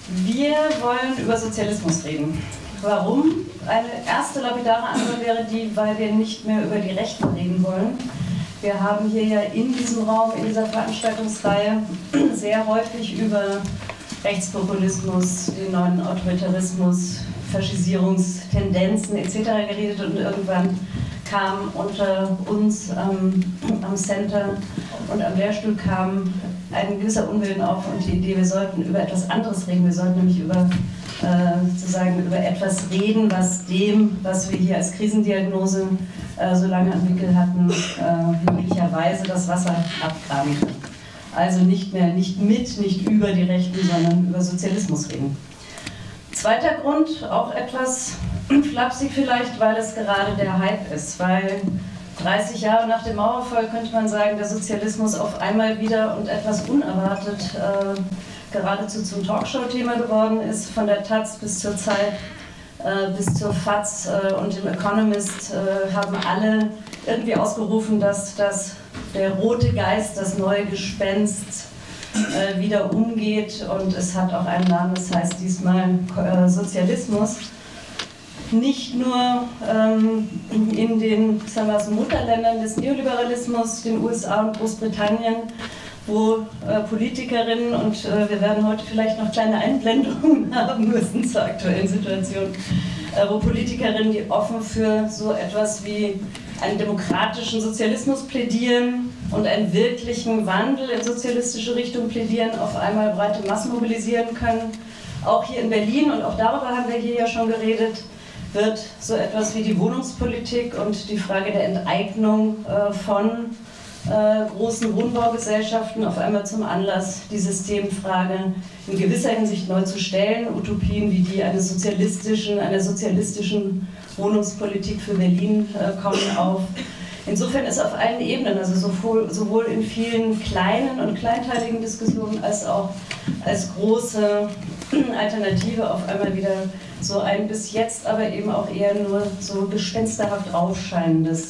Wir wollen über Sozialismus reden. Warum? Eine erste lapidare Antwort wäre die, weil wir nicht mehr über die Rechten reden wollen. Wir haben hier ja in diesem Raum, in dieser Veranstaltungsreihe sehr häufig über Rechtspopulismus, den neuen Autoritarismus, Faschisierungstendenzen etc. geredet und irgendwann kam unter uns am Center und am Lehrstuhl kam ein gewisser Unwillen auf und die Idee, wir sollten über etwas anderes reden. Wir sollten nämlich über etwas reden, was dem, was wir hier als Krisendiagnose so lange am Wickel hatten, möglicherweise das Wasser abgraben kann. Also nicht über die Rechten, sondern über Sozialismus reden. Zweiter Grund, auch etwas flapsig vielleicht, weil es gerade der Hype ist, weil 30 Jahre nach dem Mauerfall könnte man sagen, der Sozialismus auf einmal wieder und etwas unerwartet geradezu zum Talkshow-Thema geworden ist, von der Taz bis zur Zeit, bis zur FAZ und dem Economist haben alle irgendwie ausgerufen, dass der rote Geist, das neue Gespenst wieder umgeht und es hat auch einen Namen, das heißt diesmal Sozialismus. Nicht nur in den Mutterländern des Neoliberalismus, den USA und Großbritannien, wo Politikerinnen, und wir werden heute vielleicht noch kleine Einblendungen haben müssen zur aktuellen Situation, wo Politikerinnen, die offen für so etwas wie einen demokratischen Sozialismus plädieren und einen wirklichen Wandel in sozialistische Richtung plädieren, auf einmal breite Massen mobilisieren können. Auch hier in Berlin, und auch darüber haben wir hier ja schon geredet, wird so etwas wie die Wohnungspolitik und die Frage der Enteignung von großen Wohnbaugesellschaften auf einmal zum Anlass, die Systemfrage in gewisser Hinsicht neu zu stellen. Utopien wie die einer sozialistischen Wohnungspolitik für Berlin kommen auf. Insofern ist auf allen Ebenen, also sowohl in vielen kleinen und kleinteiligen Diskussionen als auch als große Alternative auf einmal wieder so ein bis jetzt aber eben auch eher nur so gespensterhaft aufscheinendes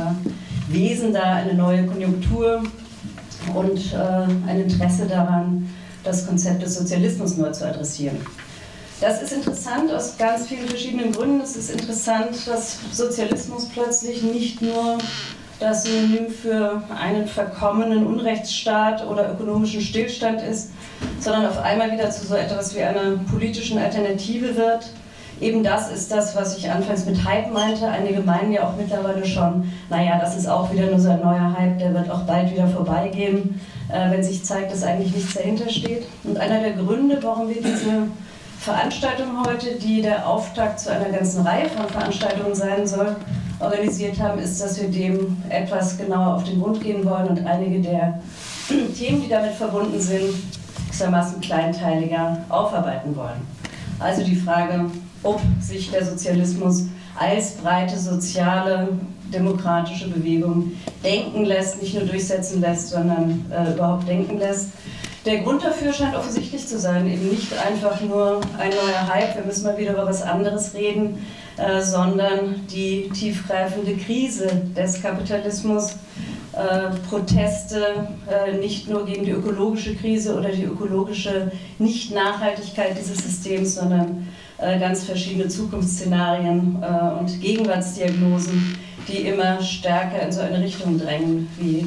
Wesen da, eine neue Konjunktur und ein Interesse daran, das Konzept des Sozialismus neu zu adressieren. Das ist interessant aus ganz vielen verschiedenen Gründen. Es ist interessant, dass Sozialismus plötzlich nicht nur das Synonym für einen verkommenen Unrechtsstaat oder ökonomischen Stillstand ist, sondern auf einmal wieder zu so etwas wie einer politischen Alternative wird. Eben das ist das, was ich anfangs mit Hype meinte. Einige meinen ja auch mittlerweile schon, naja, das ist auch wieder nur so ein neuer Hype, der wird auch bald wieder vorbeigehen, wenn sich zeigt, dass eigentlich nichts dahinter steht. Und einer der Gründe, warum wir diese Veranstaltung heute, die der Auftakt zu einer ganzen Reihe von Veranstaltungen sein soll, organisiert haben, ist, dass wir dem etwas genauer auf den Grund gehen wollen und einige der Themen, die damit verbunden sind, gewissermaßen kleinteiliger aufarbeiten wollen. Also die Frage, ob sich der Sozialismus als breite soziale, demokratische Bewegung denken lässt, nicht nur durchsetzen lässt, sondern überhaupt denken lässt. Der Grund dafür scheint offensichtlich zu sein, eben nicht einfach nur ein neuer Hype, wir müssen mal wieder über was anderes reden, sondern die tiefgreifende Krise des Kapitalismus, Proteste nicht nur gegen die ökologische Krise oder die ökologische Nicht-Nachhaltigkeit dieses Systems, sondern ganz verschiedene Zukunftsszenarien und Gegenwartsdiagnosen, die immer stärker in so eine Richtung drängen, wie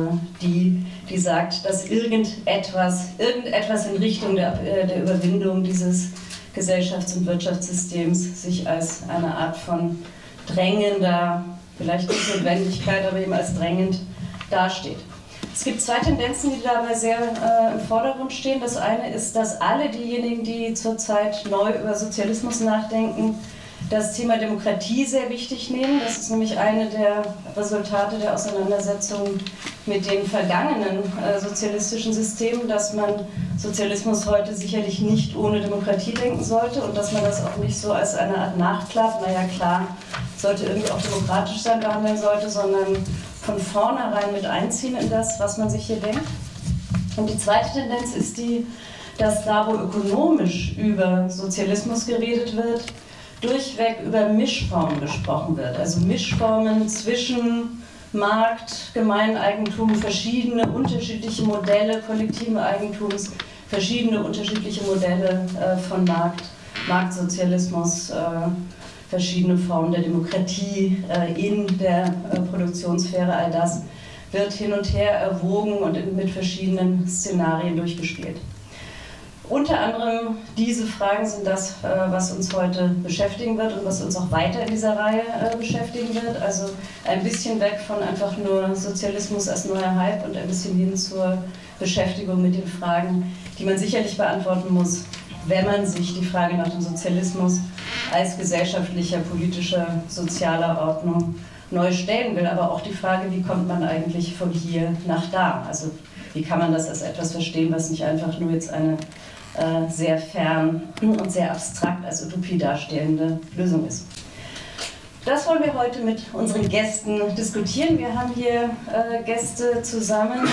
die sagt, dass irgendetwas in Richtung der Überwindung dieses Gesellschafts- und Wirtschaftssystems sich als eine Art von drängender, vielleicht nicht Notwendigkeit, aber eben als drängend dasteht. Es gibt zwei Tendenzen, die dabei sehr im Vordergrund stehen. Das eine ist, dass alle diejenigen, die zurzeit neu über Sozialismus nachdenken, das Thema Demokratie sehr wichtig nehmen. Das ist nämlich eine der Resultate der Auseinandersetzung mit den vergangenen sozialistischen Systemen, dass man Sozialismus heute sicherlich nicht ohne Demokratie denken sollte und dass man das auch nicht so als eine Art Nachklapp, naja klar, sollte irgendwie auch demokratisch sein, behandeln sollte, sondern von vornherein mit einziehen in das, was man sich hier denkt. Und die zweite Tendenz ist die, dass da, wo ökonomisch über Sozialismus geredet wird, durchweg über Mischformen gesprochen wird. Also Mischformen zwischen Markt, Gemeineigentum, verschiedene unterschiedliche Modelle kollektiven Eigentums, verschiedene unterschiedliche Modelle von Marktsozialismus, verschiedene Formen der Demokratie in der Produktionssphäre, all das wird hin und her erwogen und mit verschiedenen Szenarien durchgespielt. Unter anderem diese Fragen sind das, was uns heute beschäftigen wird und was uns auch weiter in dieser Reihe beschäftigen wird. Also ein bisschen weg von einfach nur Sozialismus als neuer Hype und ein bisschen hin zur Beschäftigung mit den Fragen, die man sicherlich beantworten muss, wenn man sich die Frage nach dem Sozialismus als gesellschaftlicher, politischer, sozialer Ordnung neu stellen will. Aber auch die Frage, wie kommt man eigentlich von hier nach da? Also wie kann man das als etwas verstehen, was nicht einfach nur jetzt eine sehr fern und sehr abstrakt als Utopie darstellende Lösung ist. Das wollen wir heute mit unseren Gästen diskutieren. Wir haben hier Gäste zusammengestellt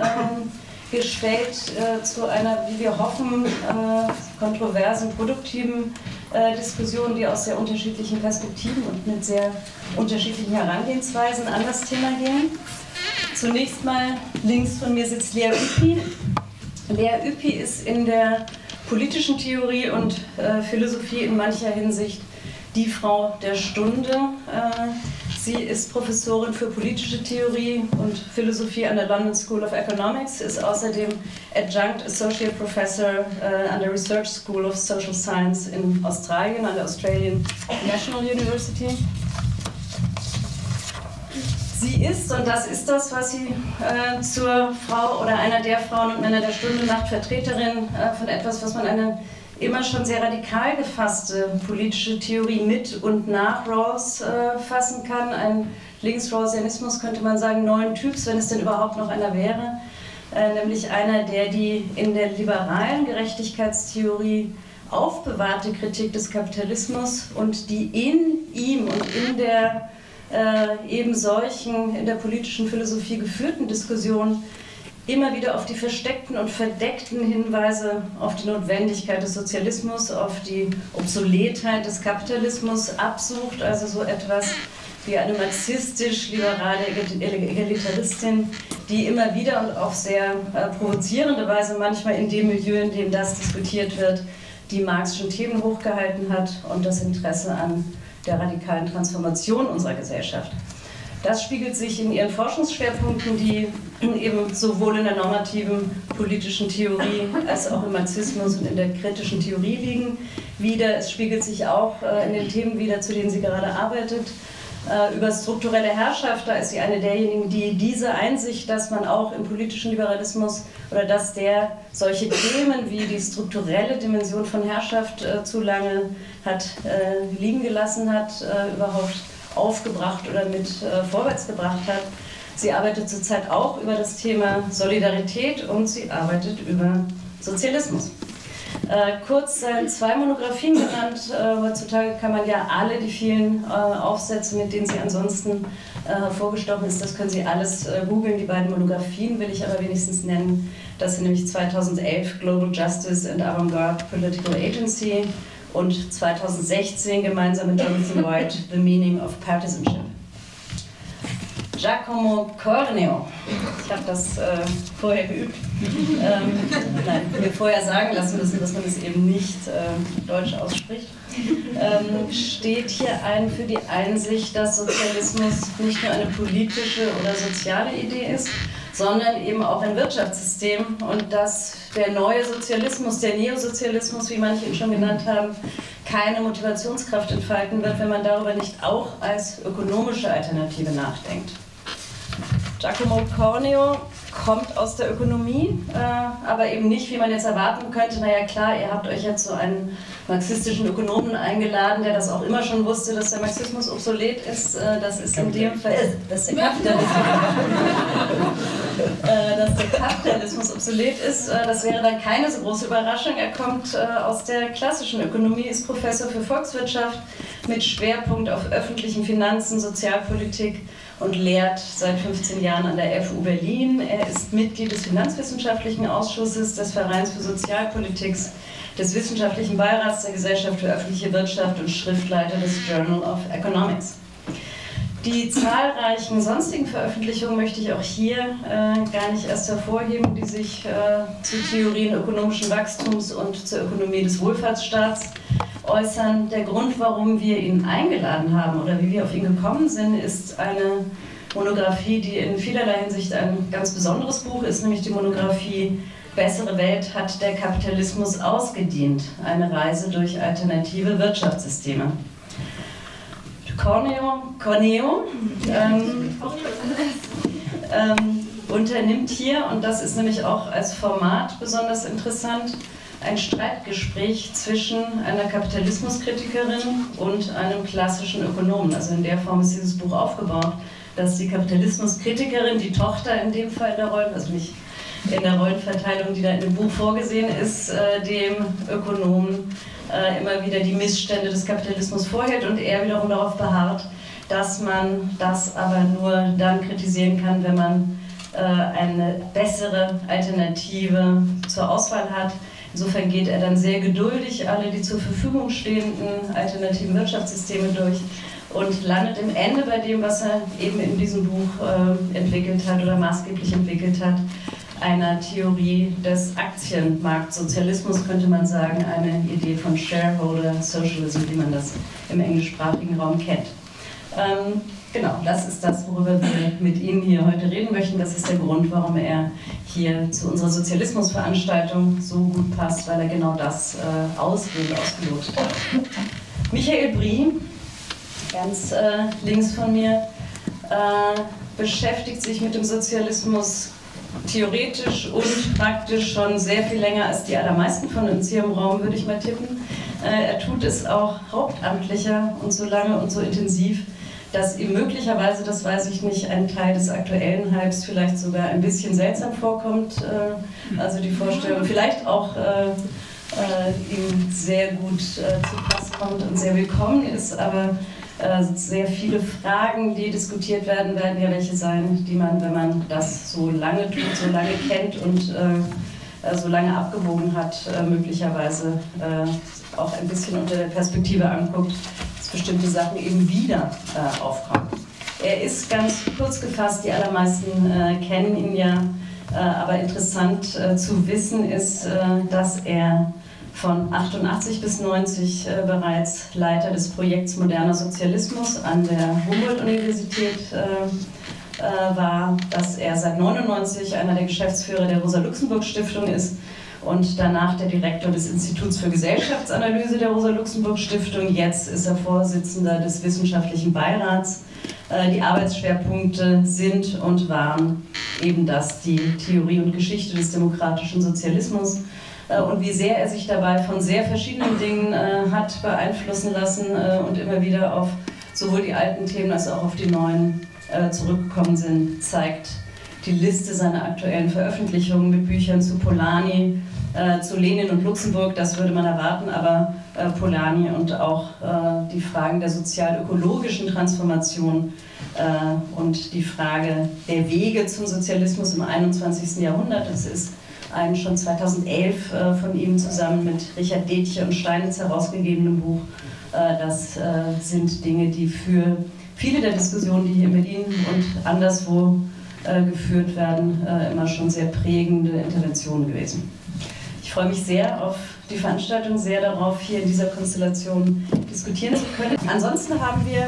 zu einer, wie wir hoffen, kontroversen, produktiven Diskussion, die aus sehr unterschiedlichen Perspektiven und mit sehr unterschiedlichen Herangehensweisen an das Thema gehen. Zunächst mal links von mir sitzt Lea Ypi. Lea Ypi ist in der politischen Theorie und Philosophie in mancher Hinsicht die Frau der Stunde. Sie ist Professorin für politische Theorie und Philosophie an der London School of Economics, ist außerdem Adjunct Associate Professor an der Research School of Social Science in Australien, an der Australian National University. Sie ist, und das ist das, was sie zur Frau oder einer der Frauen und Männer der Stunde macht, Vertreterin von etwas, was man eine immer schon sehr radikal gefasste politische Theorie mit und nach Rawls fassen kann. Ein Links-Rawlsianismus könnte man sagen, neuen Typs, wenn es denn überhaupt noch einer wäre. Nämlich einer, der die in der liberalen Gerechtigkeitstheorie aufbewahrte Kritik des Kapitalismus und die in ihm und in der eben solchen in der politischen Philosophie geführten Diskussionen immer wieder auf die versteckten und verdeckten Hinweise auf die Notwendigkeit des Sozialismus, auf die Obsoletheit des Kapitalismus absucht, also so etwas wie eine marxistisch-liberale Egalitaristin, die immer wieder und auf sehr provozierende Weise manchmal in dem Milieu, in dem das diskutiert wird, die marxischen Themen hochgehalten hat und das Interesse an der radikalen Transformation unserer Gesellschaft. Das spiegelt sich in ihren Forschungsschwerpunkten, die eben sowohl in der normativen politischen Theorie als auch im Marxismus und in der kritischen Theorie liegen, wider. Es spiegelt sich auch in den Themen wider, zu denen sie gerade arbeitet. Über strukturelle Herrschaft, da ist sie eine derjenigen, die diese Einsicht, dass man auch im politischen Liberalismus oder dass der solche Themen wie die strukturelle Dimension von Herrschaft zu lange hat liegen gelassen hat, überhaupt aufgebracht oder mit vorwärts gebracht hat. Sie arbeitet zurzeit auch über das Thema Solidarität und sie arbeitet über Sozialismus. Kurz zwei Monographien genannt. Heutzutage kann man ja alle die vielen Aufsätze, mit denen sie ansonsten hervorgestochen ist, das können Sie alles googeln. Die beiden Monographien will ich aber wenigstens nennen. Das sind nämlich 2011 Global Justice and Avantgarde Political Agency und 2016 gemeinsam mit Jonathan White The Meaning of Partisanship. Giacomo Corneo. Ich habe das vorher geübt. Nein, mir vorher sagen lassen müssen, dass man es eben nicht deutsch ausspricht. Steht hier ein für die Einsicht, dass Sozialismus nicht nur eine politische oder soziale Idee ist, sondern eben auch ein Wirtschaftssystem und dass der neue Sozialismus, der Neosozialismus, wie manche ihn schon genannt haben, keine Motivationskraft entfalten wird, wenn man darüber nicht auch als ökonomische Alternative nachdenkt. Giacomo Corneo kommt aus der Ökonomie, aber eben nicht, wie man jetzt erwarten könnte, naja klar, ihr habt euch jetzt so einen marxistischen Ökonomen eingeladen, der das auch immer schon wusste, dass der Marxismus obsolet ist, das ist in dem Fall, dass der Kapitalismus obsolet ist, das wäre dann keine so große Überraschung. Er kommt aus der klassischen Ökonomie, ist Professor für Volkswirtschaft mit Schwerpunkt auf öffentlichen Finanzen, Sozialpolitik und lehrt seit 15 Jahren an der FU Berlin. Er ist Mitglied des Finanzwissenschaftlichen Ausschusses, des Vereins für Sozialpolitik, des Wissenschaftlichen Beirats der Gesellschaft für öffentliche Wirtschaft und Schriftleiter des Journal of Economics. Die zahlreichen sonstigen Veröffentlichungen möchte ich auch hier gar nicht erst hervorheben, die sich zu Theorien ökonomischen Wachstums und zur Ökonomie des Wohlfahrtsstaats äußern. Der Grund, warum wir ihn eingeladen haben oder wie wir auf ihn gekommen sind, ist eine Monographie, die in vielerlei Hinsicht ein ganz besonderes Buch ist, nämlich die Monographie Bessere Welt hat der Kapitalismus ausgedient. Eine Reise durch alternative Wirtschaftssysteme. Corneo unternimmt hier, und das ist nämlich auch als Format besonders interessant, ein Streitgespräch zwischen einer Kapitalismuskritikerin und einem klassischen Ökonomen. Also in der Form ist dieses Buch aufgebaut, dass die Kapitalismuskritikerin, die Tochter in dem Fall der Rollen, also nicht in der Rollenverteilung, die da in dem Buch vorgesehen ist, dem Ökonomen immer wieder die Missstände des Kapitalismus vorhält und er wiederum darauf beharrt, dass man das aber nur dann kritisieren kann, wenn man eine bessere Alternative zur Auswahl hat. Insofern geht er dann sehr geduldig alle die zur Verfügung stehenden alternativen Wirtschaftssysteme durch und landet im Ende bei dem, was er eben in diesem Buch entwickelt hat oder maßgeblich entwickelt hat, einer Theorie des Aktienmarktsozialismus, könnte man sagen, eine Idee von Shareholder Socialism, wie man das im englischsprachigen Raum kennt. Genau, das ist das, worüber wir mit Ihnen hier heute reden möchten. Das ist der Grund, warum er hier zu unserer Sozialismusveranstaltung so gut passt, weil er genau das ausgelotet hat. Michael Brie, ganz links von mir, beschäftigt sich mit dem Sozialismus theoretisch und praktisch schon sehr viel länger als die allermeisten von uns hier im Raum, würde ich mal tippen. Er tut es auch hauptamtlicher und so lange und so intensiv, dass ihm möglicherweise, das weiß ich nicht, ein Teil des aktuellen Hypes vielleicht sogar ein bisschen seltsam vorkommt. Also die Vorstellung vielleicht auch ihm sehr gut zu Pass kommt und sehr willkommen ist, aber sehr viele Fragen, die diskutiert werden, werden ja welche sein, die man, wenn man das so lange tut, so lange kennt und so lange abgewogen hat, möglicherweise auch ein bisschen unter der Perspektive anguckt, dass bestimmte Sachen eben wieder aufkommen. Er ist ganz kurz gefasst, die allermeisten kennen ihn ja, aber interessant zu wissen ist, dass er von 88 bis 90 bereits Leiter des Projekts Moderner Sozialismus an der Humboldt-Universität war, dass er seit 99 einer der Geschäftsführer der Rosa-Luxemburg-Stiftung ist und danach der Direktor des Instituts für Gesellschaftsanalyse der Rosa-Luxemburg-Stiftung. Jetzt ist er Vorsitzender des wissenschaftlichen Beirats. Die Arbeitsschwerpunkte sind und waren eben das, die Theorie und Geschichte des demokratischen Sozialismus. Und wie sehr er sich dabei von sehr verschiedenen Dingen hat beeinflussen lassen und immer wieder auf sowohl die alten Themen als auch auf die neuen zurückgekommen sind, zeigt die Liste seiner aktuellen Veröffentlichungen mit Büchern zu Polanyi, zu Lenin und Luxemburg, das würde man erwarten, aber Polanyi und auch die Fragen der sozial-ökologischen Transformation und die Frage der Wege zum Sozialismus im 21. Jahrhundert, das ist ein schon 2011 von ihm zusammen mit Richard Detje und Steinitz herausgegebenem Buch. Das sind Dinge, die für viele der Diskussionen, die hier in Berlin und anderswo geführt werden, immer schon sehr prägende Interventionen gewesen. Ich freue mich sehr auf die Veranstaltung, sehr darauf, hier in dieser Konstellation diskutieren zu können. Ansonsten haben wir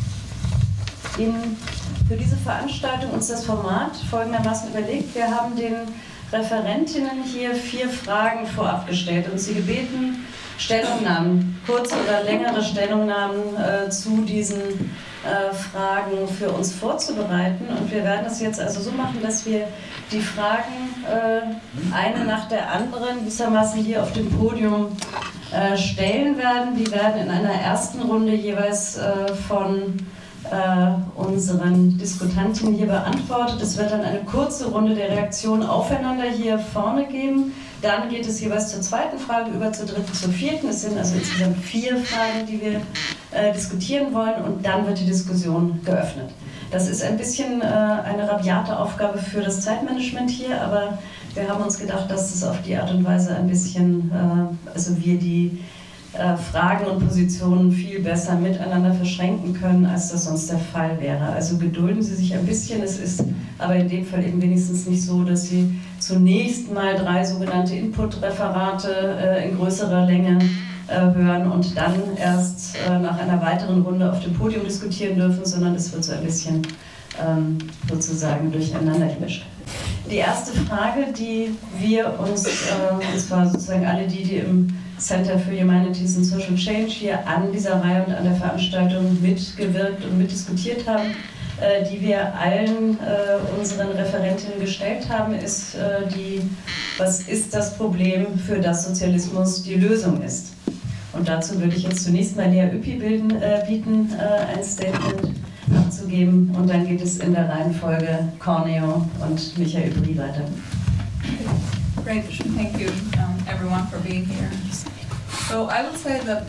für diese Veranstaltung uns das Format folgendermaßen überlegt. Wir haben den Referentinnen hier 4 Fragen vorab gestellt und sie gebeten, Stellungnahmen, kurze oder längere Stellungnahmen zu diesen Fragen für uns vorzubereiten. Und wir werden es jetzt also so machen, dass wir die Fragen eine nach der anderen gewissermaßen hier auf dem Podium stellen werden. Die werden in einer ersten Runde jeweils von unseren Diskutantinnen hier beantwortet. Es wird dann eine kurze Runde der Reaktion aufeinander hier vorne geben. Dann geht es jeweils zur zweiten Frage über, zur dritten, zur vierten. Es sind also insgesamt 4 Fragen, die wir diskutieren wollen, und dann wird die Diskussion geöffnet. Das ist ein bisschen eine rabiate Aufgabe für das Zeitmanagement hier, aber wir haben uns gedacht, dass es auf die Art und Weise ein bisschen, also wir die Fragen und Positionen viel besser miteinander verschränken können, als das sonst der Fall wäre. Also gedulden Sie sich ein bisschen. Es ist aber in dem Fall eben wenigstens nicht so, dass Sie zunächst mal 3 sogenannte Input-Referate in größerer Länge hören und dann erst nach einer weiteren Runde auf dem Podium diskutieren dürfen, sondern es wird so ein bisschen sozusagen durcheinander gemischt. Die erste Frage, die wir uns, und zwar sozusagen alle die im Center for Humanities and Social Change hier an dieser Reihe und an der Veranstaltung mitgewirkt und mitdiskutiert haben, die wir allen unseren Referentinnen gestellt haben, ist was ist das Problem, für das Sozialismus die Lösung ist? Und dazu würde ich jetzt zunächst mal Lea Ypi bieten, ein Statement abzugeben, und dann geht es in der Reihenfolge Corneo und Michael Brie weiter. Great, thank you everyone for being here. So I would say that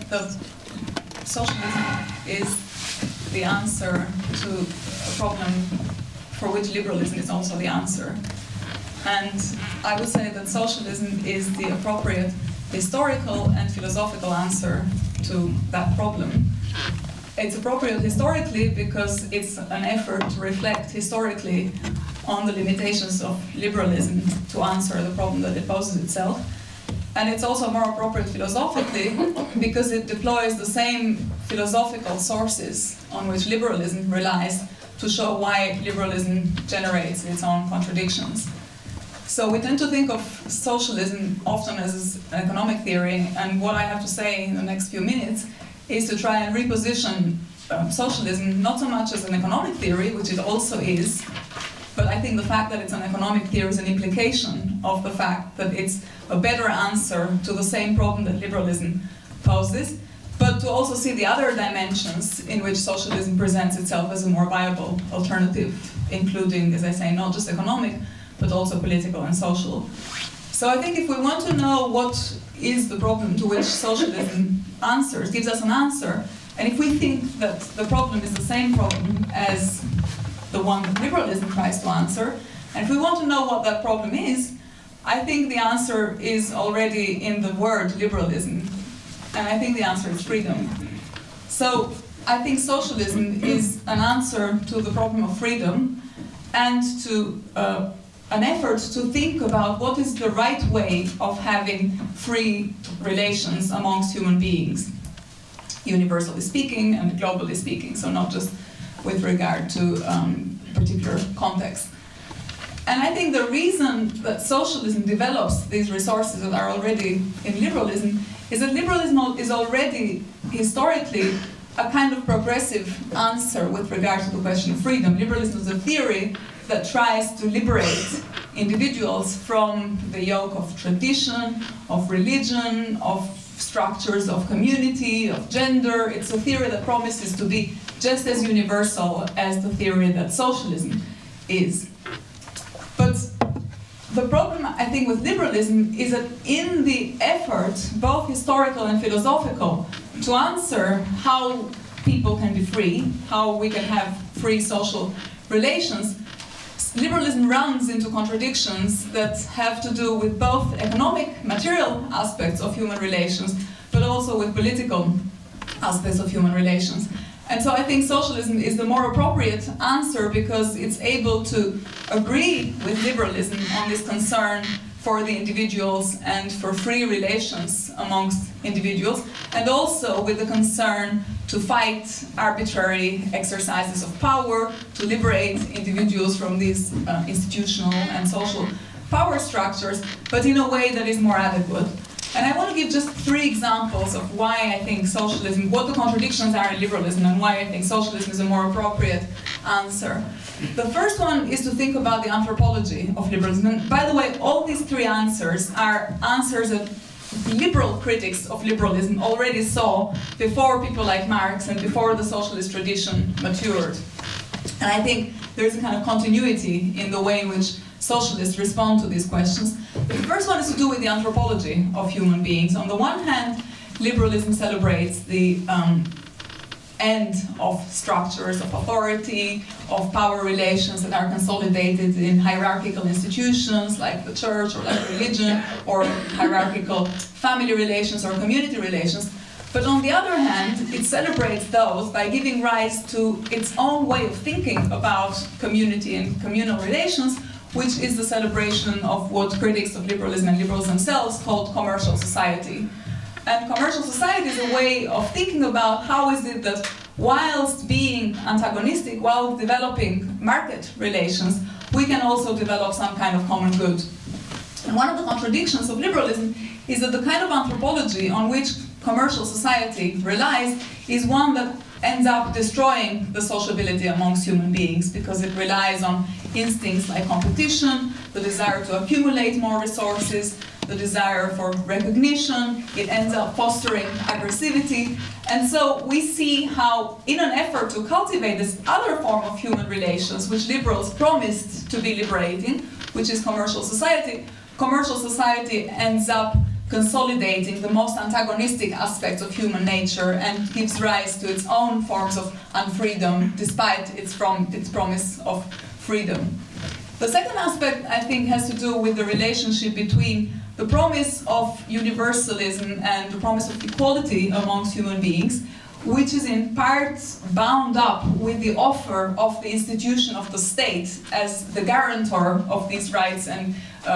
socialism is the answer to a problem for which liberalism is also the answer. And I would say that socialism is the appropriate historical and philosophical answer to that problem. It's appropriate historically because it's an effort to reflect historically on the limitations of liberalism to answer the problem that it poses itself. And it's also more appropriate philosophically because it deploys the same philosophical sources on which liberalism relies to show why liberalism generates its own contradictions. So we tend to think of socialism often as an economic theory, and what I have to say in the next few minutes is to try and reposition socialism not so much as an economic theory, which it also is, but I think the fact that it's an economic theory is an implication of the fact that it's a better answer to the same problem that liberalism poses, but to also see the other dimensions in which socialism presents itself as a more viable alternative, including, as I say, not just economic, but also political and social. So I think if we want to know what is the problem to which socialism answers, gives us an answer, and if we think that the problem is the same problem as the one that liberalism tries to answer, and if we want to know what that problem is, I think the answer is already in the word liberalism, and I think the answer is freedom. So I think socialism is an answer to the problem of freedom and to an effort to think about what is the right way of having free relations amongst human beings, universally speaking and globally speaking, so not just with regard to particular context. And I think the reason that socialism develops these resources that are already in liberalism is that liberalism is already historically a kind of progressive answer with regard to the question of freedom. Liberalism is a theory that tries to liberate individuals from the yoke of tradition, of religion, of structures of community, of gender. It's a theory that promises to be just as universal as the theory that socialism is. But the problem, I think, with liberalism is that in the effort, both historical and philosophical, to answer how people can be free, how we can have free social relations, liberalism runs into contradictions that have to do with both economic, material aspects of human relations, but also with political aspects of human relations. And so I think socialism is the more appropriate answer because it's able to agree with liberalism on this concern for the individuals and for free relations amongst individuals, and also with the concern to fight arbitrary exercises of power, to liberate individuals from these institutional and social power structures, but in a way that is more adequate. And I want to give just 3 examples of why I think socialism, what the contradictions are in liberalism, and why I think socialism is a more appropriate answer. The first one is to think about the anthropology of liberalism. And by the way, all these 3 answers are answers that liberal critics of liberalism already saw before people like Marx and before the socialist tradition matured. And I think there's a kind of continuity in the way in which socialists respond to these questions. The first one is to do with the anthropology of human beings. On the one hand, liberalism celebrates the end of structures of authority, of power relations that are consolidated in hierarchical institutions like the church or like religion, or hierarchical family relations or community relations. But on the other hand, it celebrates those by giving rise to its own way of thinking about community and communal relations, which is the celebration of what critics of liberalism and liberals themselves called commercial society. And commercial society is a way of thinking about how is it that whilst being antagonistic, while developing market relations, we can also develop some kind of common good. And one of the contradictions of liberalism is that the kind of anthropology on which commercial society relies is one that ends up destroying the sociability amongst human beings, because it relies on instincts like competition, the desire to accumulate more resources, the desire for recognition. It ends up fostering aggressivity. And so we see how, in an effort to cultivate this other form of human relations, which liberals promised to be liberating, which is commercial society ends up consolidating the most antagonistic aspects of human nature and gives rise to its own forms of unfreedom, despite its promise of freedom. The second aspect, I think, has to do with the relationship between the promise of universalism and the promise of equality amongst human beings, which is in part bound up with the offer of the institution of the state as the guarantor of these rights and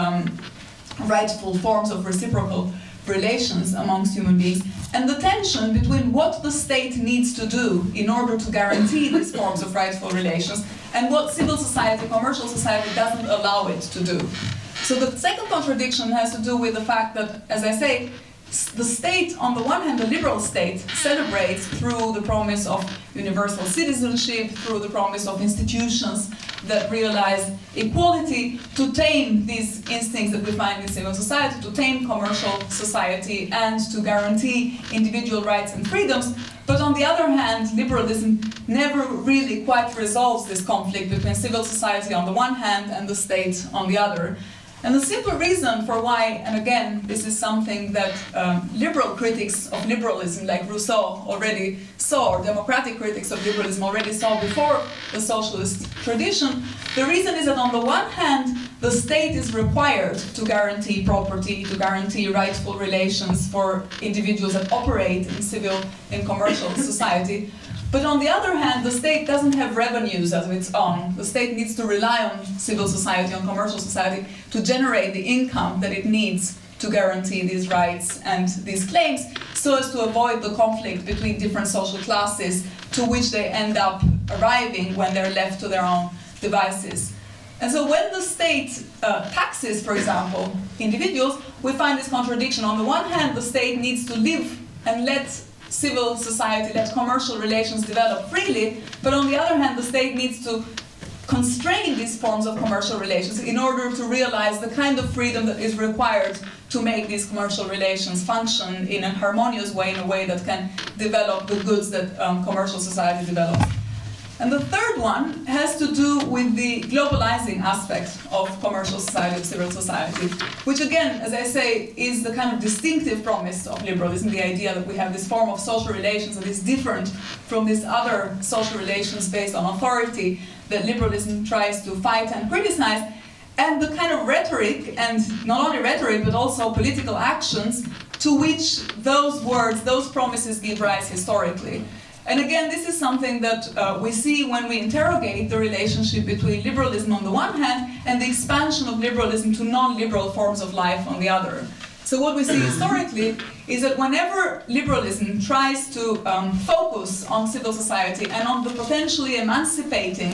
rightful forms of reciprocal relations amongst human beings, and the tension between what the state needs to do in order to guarantee these forms of rightful relations and what civil society, commercial society, doesn't allow it to do. So the second contradiction has to do with the fact that, as I say, the state, on the one hand, the liberal state, celebrates through the promise of universal citizenship, through the promise of institutions that realize equality, to tame these instincts that we find in civil society, to tame commercial society, and to guarantee individual rights and freedoms. But on the other hand, liberalism never really quite resolves this conflict between civil society on the one hand and the state on the other. And the simple reason for why, and again, this is something that liberal critics of liberalism like Rousseau already saw, or democratic critics of liberalism already saw before the socialist tradition, the reason is that on the one hand, the state is required to guarantee property, to guarantee rightful relations for individuals that operate in civil and commercial society. But on the other hand, the state doesn't have revenues of its own. The state needs to rely on civil society, on commercial society, to generate the income that it needs to guarantee these rights and these claims, so as to avoid the conflict between different social classes to which they end up arriving when they're left to their own devices. And so when the state taxes, for example, individuals, we find this contradiction. On the one hand, the state needs to live and let civil society, let commercial relations develop freely, but on the other hand, the state needs to constrain these forms of commercial relations in order to realize the kind of freedom that is required to make these commercial relations function in a harmonious way, in a way that can develop the goods that commercial society develops. And the third one has to do with the globalizing aspect of commercial society, of civil society, which again, as I say, is the kind of distinctive promise of liberalism, the idea that we have this form of social relations that is different from these other social relations based on authority that liberalism tries to fight and criticize, and the kind of rhetoric, and not only rhetoric, but also political actions to which those words, those promises give rise historically. And again, this is something that we see when we interrogate the relationship between liberalism on the one hand and the expansion of liberalism to non-liberal forms of life on the other. So what we see historically is that whenever liberalism tries to focus on civil society and on the potentially emancipating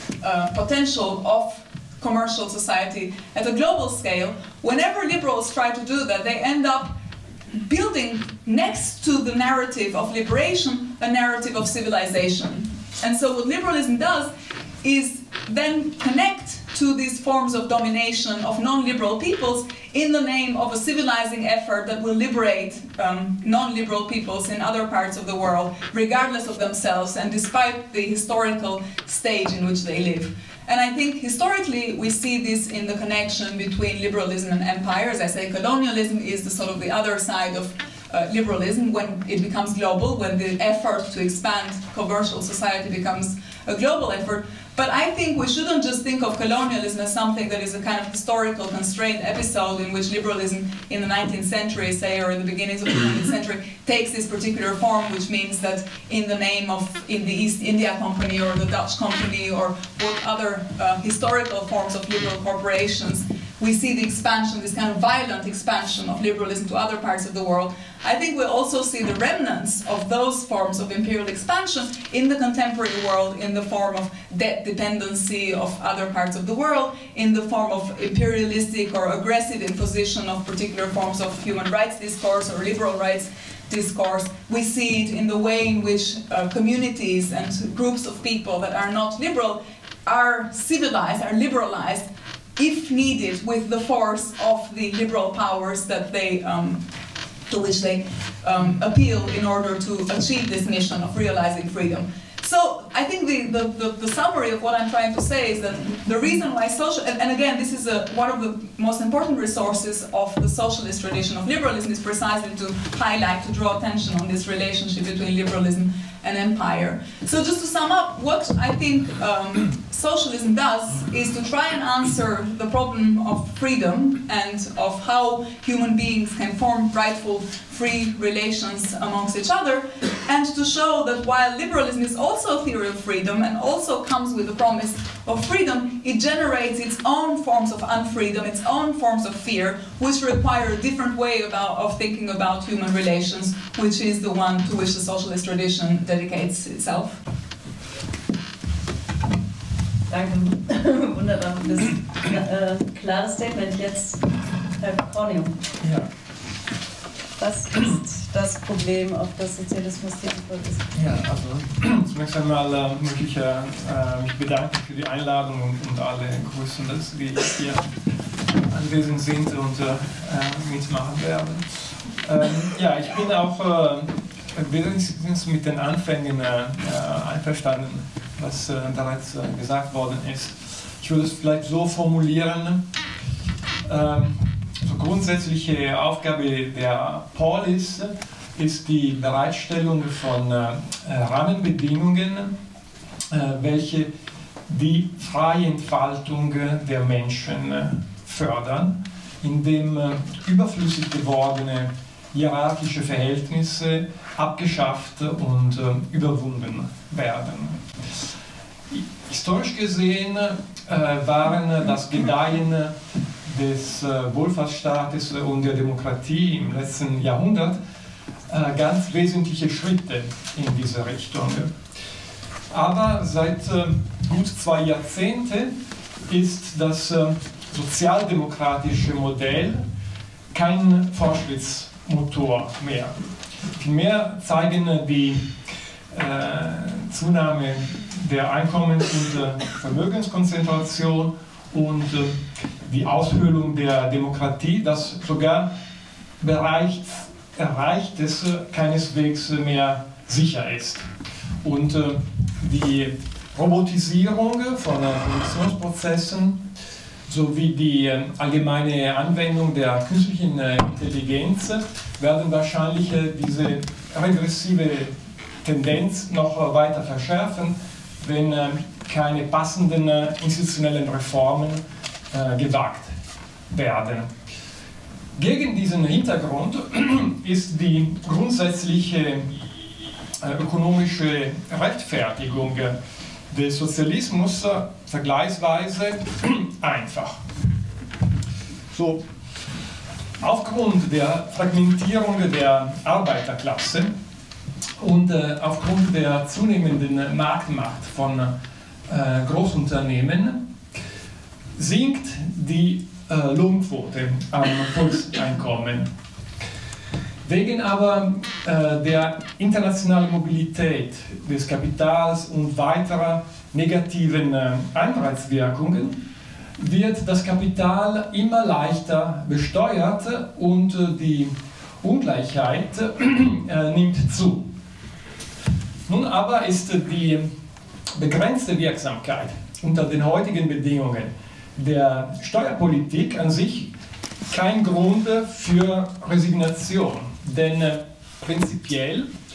potential of commercial society at a global scale, whenever liberals try to do that, they end up building next to the narrative of liberation a narrative of civilization. And so what liberalism does is then connect to these forms of domination of non-liberal peoples in the name of a civilizing effort that will liberate non-liberal peoples in other parts of the world, regardless of themselves and despite the historical stage in which they live. And I think historically we see this in the connection between liberalism and empire. As I say, colonialism is the sort of the other side of liberalism when it becomes global, when the effort to expand commercial society becomes a global effort. But I think we shouldn't just think of colonialism as something that is a kind of historical constrained episode in which liberalism in the 19th century, say, or in the beginnings of the 20th century, takes this particular form, which means that in the name of in the East India Company or the Dutch Company or what other historical forms of liberal corporations, we see the expansion, this kind of violent expansion of liberalism to other parts of the world. I think we also see the remnants of those forms of imperial expansion in the contemporary world in the form of debt dependency of other parts of the world, in the form of imperialistic or aggressive imposition of particular forms of human rights discourse or liberal rights discourse. We see it in the way in which communities and groups of people that are not liberal are civilized, are liberalized, if needed, with the force of the liberal powers that they to which they appeal in order to achieve this mission of realizing freedom. So I think the summary of what I'm trying to say is that the reason why social, and again this is one of the most important resources of the socialist tradition of liberalism, is precisely to highlight, to draw attention on this relationship between liberalism and empire. So just to sum up, what I think socialism does is to try and answer the problem of freedom and of how human beings can form rightful, free relations amongst each other, and to show that while liberalism is also a theory of freedom and also comes with the promise of freedom, it generates its own forms of unfreedom, its own forms of fear, which require a different way of thinking about human relations, which is the one to which the socialist tradition dedicates itself. Danke, wunderbar. Das klares Statement. Jetzt Herr Corneo. Ja. Was ist das Problem, auf das Sozialismus die Antwort ist? Ja, also zunächst einmal möchte ich mich bedanken für die Einladung und alle grüßen, dass die hier anwesend sind und mitmachen werden. Ja, ich bin auch wenigstens mit den Anfängen einverstanden, was bereits gesagt worden ist. Ich würde es vielleicht so formulieren: Die grundsätzliche Aufgabe der Polis ist die Bereitstellung von Rahmenbedingungen, welche die freie Entfaltung der Menschen fördern, indem überflüssig gewordene hierarchische Verhältnisse abgeschafft und überwunden werden. Historisch gesehen waren das Gedeihen des Wohlfahrtsstaates und der Demokratie im letzten Jahrhundert ganz wesentliche Schritte in diese Richtung. Aber seit gut 2 Jahrzehnten ist das sozialdemokratische Modell kein Fortschrittsmotor mehr. Vielmehr zeigen die Zunahme der Einkommens- und Vermögenskonzentration und die Aushöhlung der Demokratie, das sogar Bereich erreicht, das keineswegs mehr sicher ist. Und die Robotisierung von Produktionsprozessen sowie die allgemeine Anwendung der künstlichen Intelligenz werden wahrscheinlich diese regressive Tendenz noch weiter verschärfen, wenn keine passenden institutionellen Reformen gewagt werden. Gegen diesen Hintergrund ist die grundsätzliche ökonomische Rechtfertigung des Sozialismus vergleichsweise einfach. So, aufgrund der Fragmentierung der Arbeiterklasse und aufgrund der zunehmenden Marktmacht von Großunternehmen sinkt die Lohnquote am Volkseinkommen. Wegen aber der internationalen Mobilität des Kapitals und weiterer negativen Anreizwirkungen wird das Kapital immer leichter besteuert und die Ungleichheit nimmt zu. Nun aber ist die begrenzte Wirksamkeit unter den heutigen Bedingungen der Steuerpolitik an sich kein Grund für Resignation, denn prinzipiell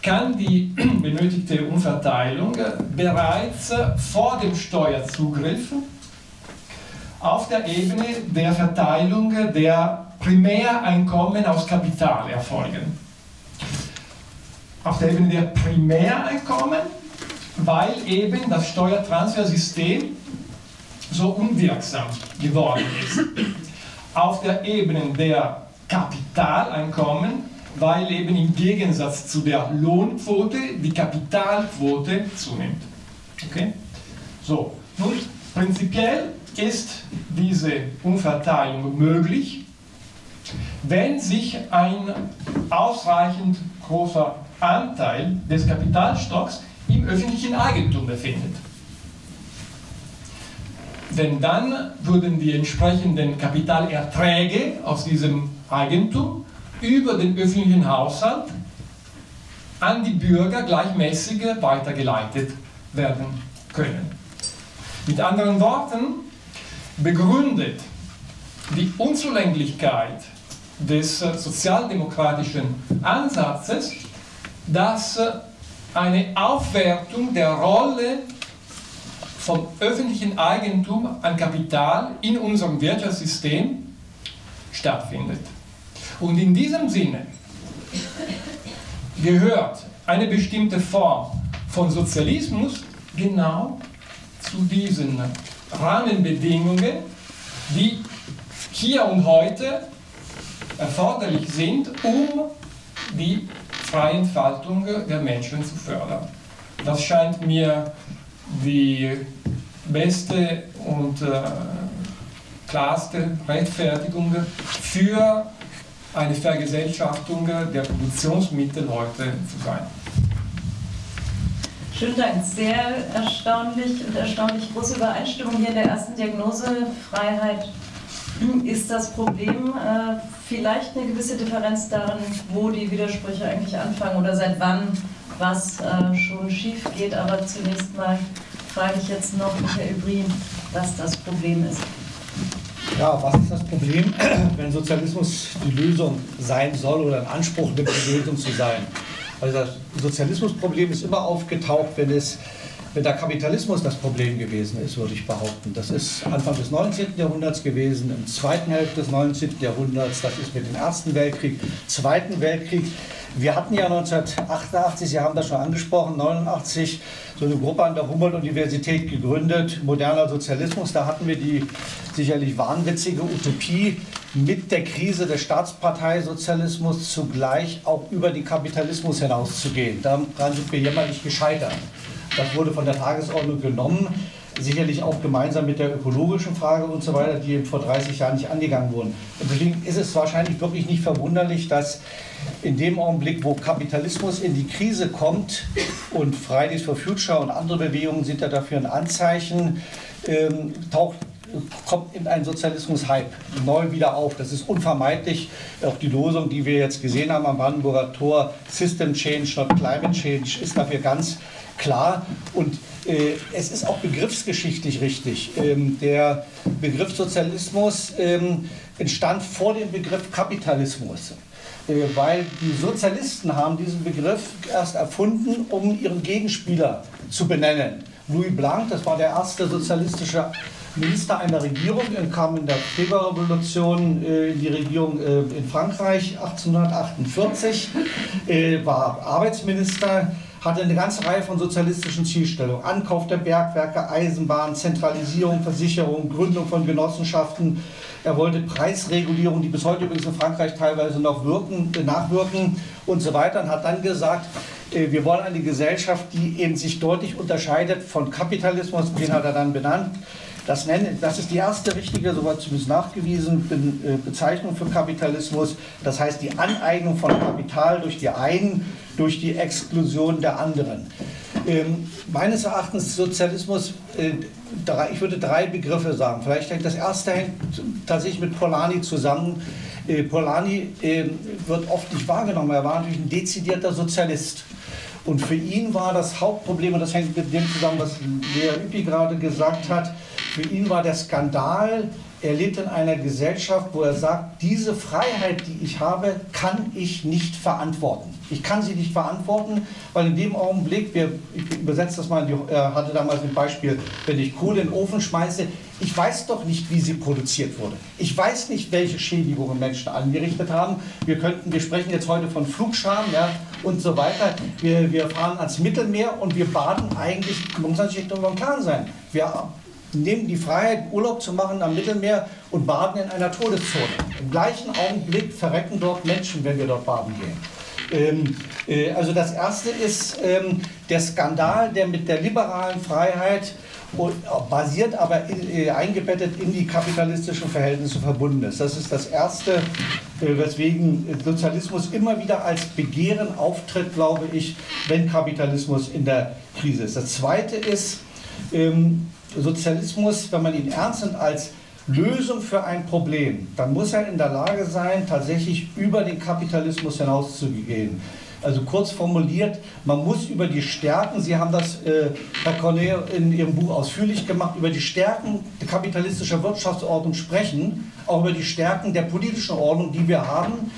kann die benötigte Umverteilung bereits vor dem Steuerzugriff auf der Ebene der Verteilung der Primäreinkommen aus Kapital erfolgen. Auf der Ebene der Primäreinkommen, weil eben das Steuertransfersystem so unwirksam geworden ist. Auf der Ebene der Kapitaleinkommen, weil eben im Gegensatz zu der Lohnquote die Kapitalquote zunimmt. Okay? So, nun, prinzipiell ist diese Umverteilung möglich, wenn sich ein ausreichend großer Anteil des Kapitalstocks im öffentlichen Eigentum befindet. Denn dann würden die entsprechenden Kapitalerträge aus diesem Eigentum über den öffentlichen Haushalt an die Bürger gleichmäßig weitergeleitet werden können. Mit anderen Worten, begründet die Unzulänglichkeit des sozialdemokratischen Ansatzes, dass eine Aufwertung der Rolle vom öffentlichen Eigentum an Kapital in unserem Wirtschaftssystem stattfindet. Und in diesem Sinne gehört eine bestimmte Form von Sozialismus genau zu diesen Rahmenbedingungen, die hier und heute erforderlich sind, um die freie Entfaltung der Menschen zu fördern. Das scheint mir die beste und klarste Rechtfertigung für eine Vergesellschaftung der Produktionsmittel heute zu sein. Schönen Dank. Sehr erstaunlich und erstaunlich große Übereinstimmung hier in der ersten Diagnose. Freiheit ist das Problem. Vielleicht eine gewisse Differenz darin, wo die Widersprüche eigentlich anfangen oder seit wann was schon schief geht. Aber zunächst mal frage ich jetzt noch Michael Brie, was das Problem ist. Ja, was ist das Problem, wenn Sozialismus die Lösung sein soll oder in Anspruch nimmt, die Lösung zu sein? Also das Sozialismusproblem ist immer aufgetaucht, wenn der Kapitalismus das Problem gewesen ist, würde ich behaupten. Das ist Anfang des 19. Jahrhunderts gewesen, im zweiten Hälfte des 19. Jahrhunderts, das ist mit dem Ersten Weltkrieg, Zweiten Weltkrieg. Wir hatten ja 1988, Sie haben das schon angesprochen, 1989 so eine Gruppe an der Humboldt-Universität gegründet, moderner Sozialismus. Da hatten wir die sicherlich wahnwitzige Utopie, mit der Krise der Staatsparteisozialismus zugleich auch über den Kapitalismus hinauszugehen. Daran sind wir jämmerlich gescheitert. Das wurde von der Tagesordnung genommen, sicherlich auch gemeinsam mit der ökologischen Frage und so weiter, die vor 30 Jahren nicht angegangen wurden. Und deswegen ist es wahrscheinlich wirklich nicht verwunderlich, dass in dem Augenblick, wo Kapitalismus in die Krise kommt, und Fridays for Future und andere Bewegungen sind ja dafür ein Anzeichen, kommt in ein Sozialismus-Hype neu wieder auf. Das ist unvermeidlich. Auch die Losung, die wir jetzt gesehen haben am Brandenburger Tor, System Change, not Climate Change, ist dafür ganz klar. Und es ist auch begriffsgeschichtlich richtig. Der Begriff Sozialismus entstand vor dem Begriff Kapitalismus. Weil die Sozialisten haben diesen Begriff erst erfunden, um ihren Gegenspieler zu benennen. Louis Blanc, das war der erste sozialistische Minister einer Regierung, kam in der Februarrevolution in die Regierung in Frankreich 1848, war Arbeitsminister, hatte eine ganze Reihe von sozialistischen Zielstellungen. Ankauf der Bergwerke, Eisenbahn, Zentralisierung, Versicherung, Gründung von Genossenschaften. Er wollte Preisregulierung, die bis heute übrigens in Frankreich teilweise noch nachwirken und so weiter. Und hat dann gesagt, wir wollen eine Gesellschaft, die eben sich deutlich unterscheidet von Kapitalismus, den hat er dann benannt. Das ist die erste richtige, soweit zumindest nachgewiesen, Bezeichnung für Kapitalismus. Das heißt die Aneignung von Kapital durch die einen, durch die Exklusion der anderen. Meines Erachtens Sozialismus, ich würde drei Begriffe sagen. Vielleicht hängt das erste tatsächlich mit Polanyi zusammen. Polanyi wird oft nicht wahrgenommen, er war natürlich ein dezidierter Sozialist. Und für ihn war das Hauptproblem, und das hängt mit dem zusammen, was Lea Ypi gerade gesagt hat, für ihn war der Skandal er lebt in einer Gesellschaft, wo er sagt, diese Freiheit, die ich habe, kann ich nicht verantworten. Ich kann sie nicht verantworten, weil in dem Augenblick, ich übersetze das mal, hatte damals ein Beispiel, wenn ich Kohle in den Ofen schmeiße, ich weiß doch nicht, wie sie produziert wurde. Ich weiß nicht, welche Schädigungen Menschen angerichtet haben. Wir sprechen jetzt heute von Flugscham, ja, und so weiter. Wir fahren ans Mittelmeer und wir baden eigentlich, man muss sich darüber im Klaren sein, wir nehmen die Freiheit, Urlaub zu machen am Mittelmeer und baden in einer Todeszone. Im gleichen Augenblick verrecken dort Menschen, wenn wir dort baden gehen. Also das erste ist der Skandal, der mit der liberalen Freiheit basiert, aber eingebettet in die kapitalistischen Verhältnisse verbunden ist. Das ist das Erste, weswegen Sozialismus immer wieder als Begehren auftritt, glaube ich, wenn Kapitalismus in der Krise ist. Das Zweite ist, Sozialismus, wenn man ihn ernst nimmt als Lösung für ein Problem, dann muss er in der Lage sein, tatsächlich über den Kapitalismus hinauszugehen. Also kurz formuliert, man muss über die Stärken, Sie haben das, Herr Cornet, in Ihrem Buch ausführlich gemacht, über die Stärken der kapitalistischen Wirtschaftsordnung sprechen, auch über die Stärken der politischen Ordnung, die wir haben.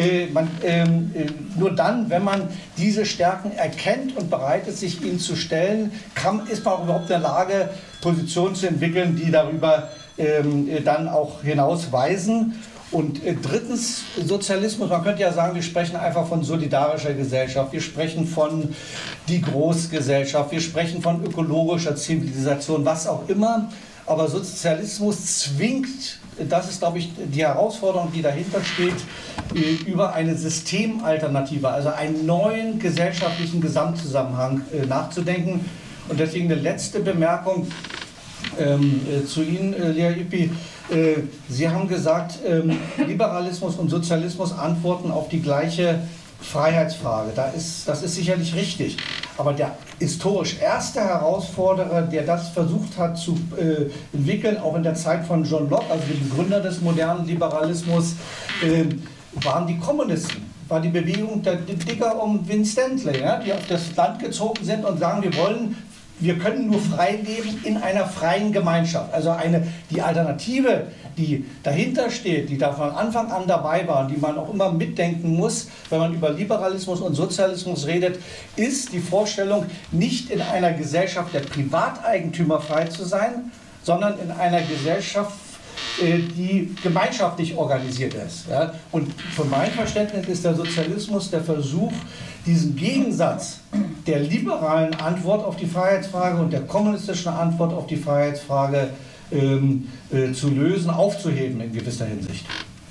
Nur dann, wenn man diese Stärken erkennt und bereit ist, sich ihnen zu stellen, ist man auch überhaupt in der Lage, Positionen zu entwickeln, die darüber dann auch hinausweisen. Und drittens, Sozialismus, man könnte ja sagen, wir sprechen einfach von solidarischer Gesellschaft, wir sprechen von die Großgesellschaft, wir sprechen von ökologischer Zivilisation, was auch immer. Aber Sozialismus zwingt, das ist, glaube ich, die Herausforderung, die dahinter steht, über eine Systemalternative, also einen neuen gesellschaftlichen Gesamtzusammenhang nachzudenken. Und deswegen eine letzte Bemerkung zu Ihnen, Lea Ypi. Sie haben gesagt, Liberalismus und Sozialismus antworten auf die gleiche Freiheitsfrage. Das ist sicherlich richtig. Aber der historisch erste Herausforderer, der das versucht hat zu entwickeln, auch in der Zeit von John Locke, also dem Begründer des modernen Liberalismus, waren die Kommunisten. War die Bewegung der Dicker um Vince Stanley, ja, die auf das Land gezogen sind und sagen, wir können nur frei leben in einer freien Gemeinschaft. Also die Alternative, die dahinter steht, die da von Anfang an dabei war, die man auch immer mitdenken muss, wenn man über Liberalismus und Sozialismus redet, ist die Vorstellung, nicht in einer Gesellschaft der Privateigentümer frei zu sein, sondern in einer Gesellschaft, die gemeinschaftlich organisiert ist. Ja? Und von meinem Verständnis ist der Sozialismus der Versuch, diesen Gegensatz der liberalen Antwort auf die Freiheitsfrage und der kommunistischen Antwort auf die Freiheitsfrage zu lösen, aufzuheben in gewisser Hinsicht.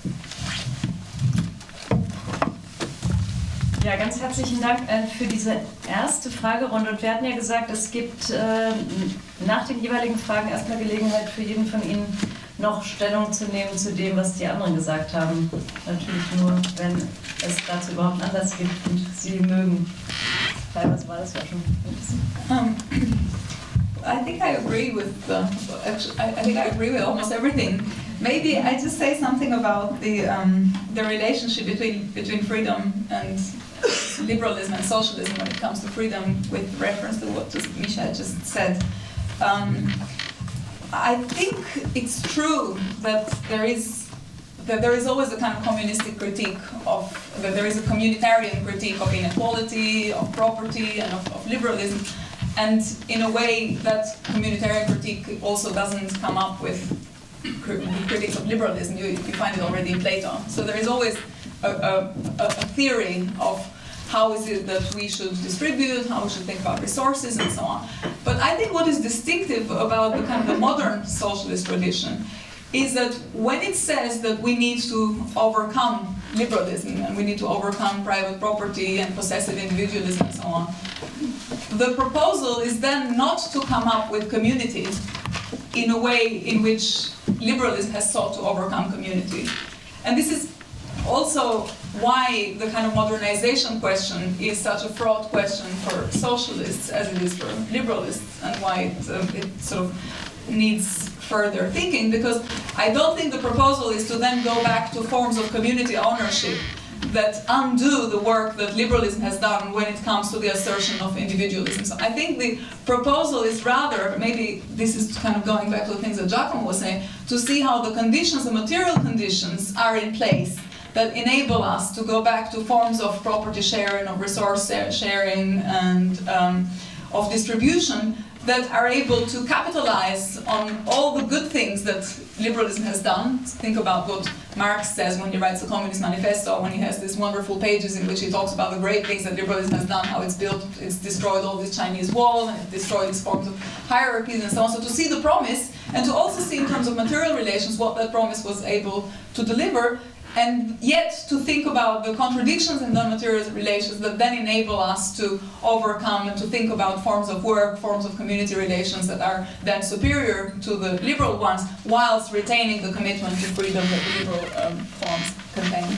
Ja, ganz herzlichen Dank für diese erste Fragerunde. Und wir hatten ja gesagt, es gibt nach den jeweiligen Fragen erstmal Gelegenheit für jeden von Ihnen noch Stellung zu nehmen zu dem, was die anderen gesagt haben. Natürlich nur, wenn es dazu überhaupt Anlass gibt und Sie mögen. Teilweise war das ja schon. I think I agree with I think I agree with almost everything. Maybe I just say something about the relationship between freedom and liberalism and socialism when it comes to freedom, with reference to what Misha just said. I think it's true that there is always a kind of communistic critique that there is a communitarian critique of inequality, of property, and of liberalism. And in a way, that communitarian critique also doesn't come up with critics of liberalism. You find it already in Plato. So there is always a theory of how is it that we should distribute, how we should think about resources, and so on. But I think what is distinctive about the kind of the modern socialist tradition is that when it says that we need to overcome liberalism and we need to overcome private property and possessive individualism and so on, the proposal is then not to come up with community in a way in which liberalism has sought to overcome community. And this is also why the kind of modernization question is such a fraught question for socialists as it is for liberalists, and why it sort of needs further thinking, because I don't think the proposal is to then go back to forms of community ownership that undo the work that liberalism has done when it comes to the assertion of individualism. So I think the proposal is rather, maybe this is kind of going back to the things that Giacomo was saying, to see how the conditions, the material conditions are in place that enable us to go back to forms of property sharing, of resource sharing, and of distribution that are able to capitalize on all the good things that liberalism has done. Think about what Marx says when he writes the Communist Manifesto, when he has these wonderful pages in which he talks about the great things that liberalism has done, how it's built, it's destroyed all this Chinese wall, and it destroyed these forms of hierarchies and so on. So to see the promise, and to also see in terms of material relations what that promise was able to deliver, and yet to think about the contradictions in non-material relations that then enable us to overcome and to think about forms of work, forms of community relations that are then superior to the liberal ones, whilst retaining the commitment to freedom that the liberal forms contain.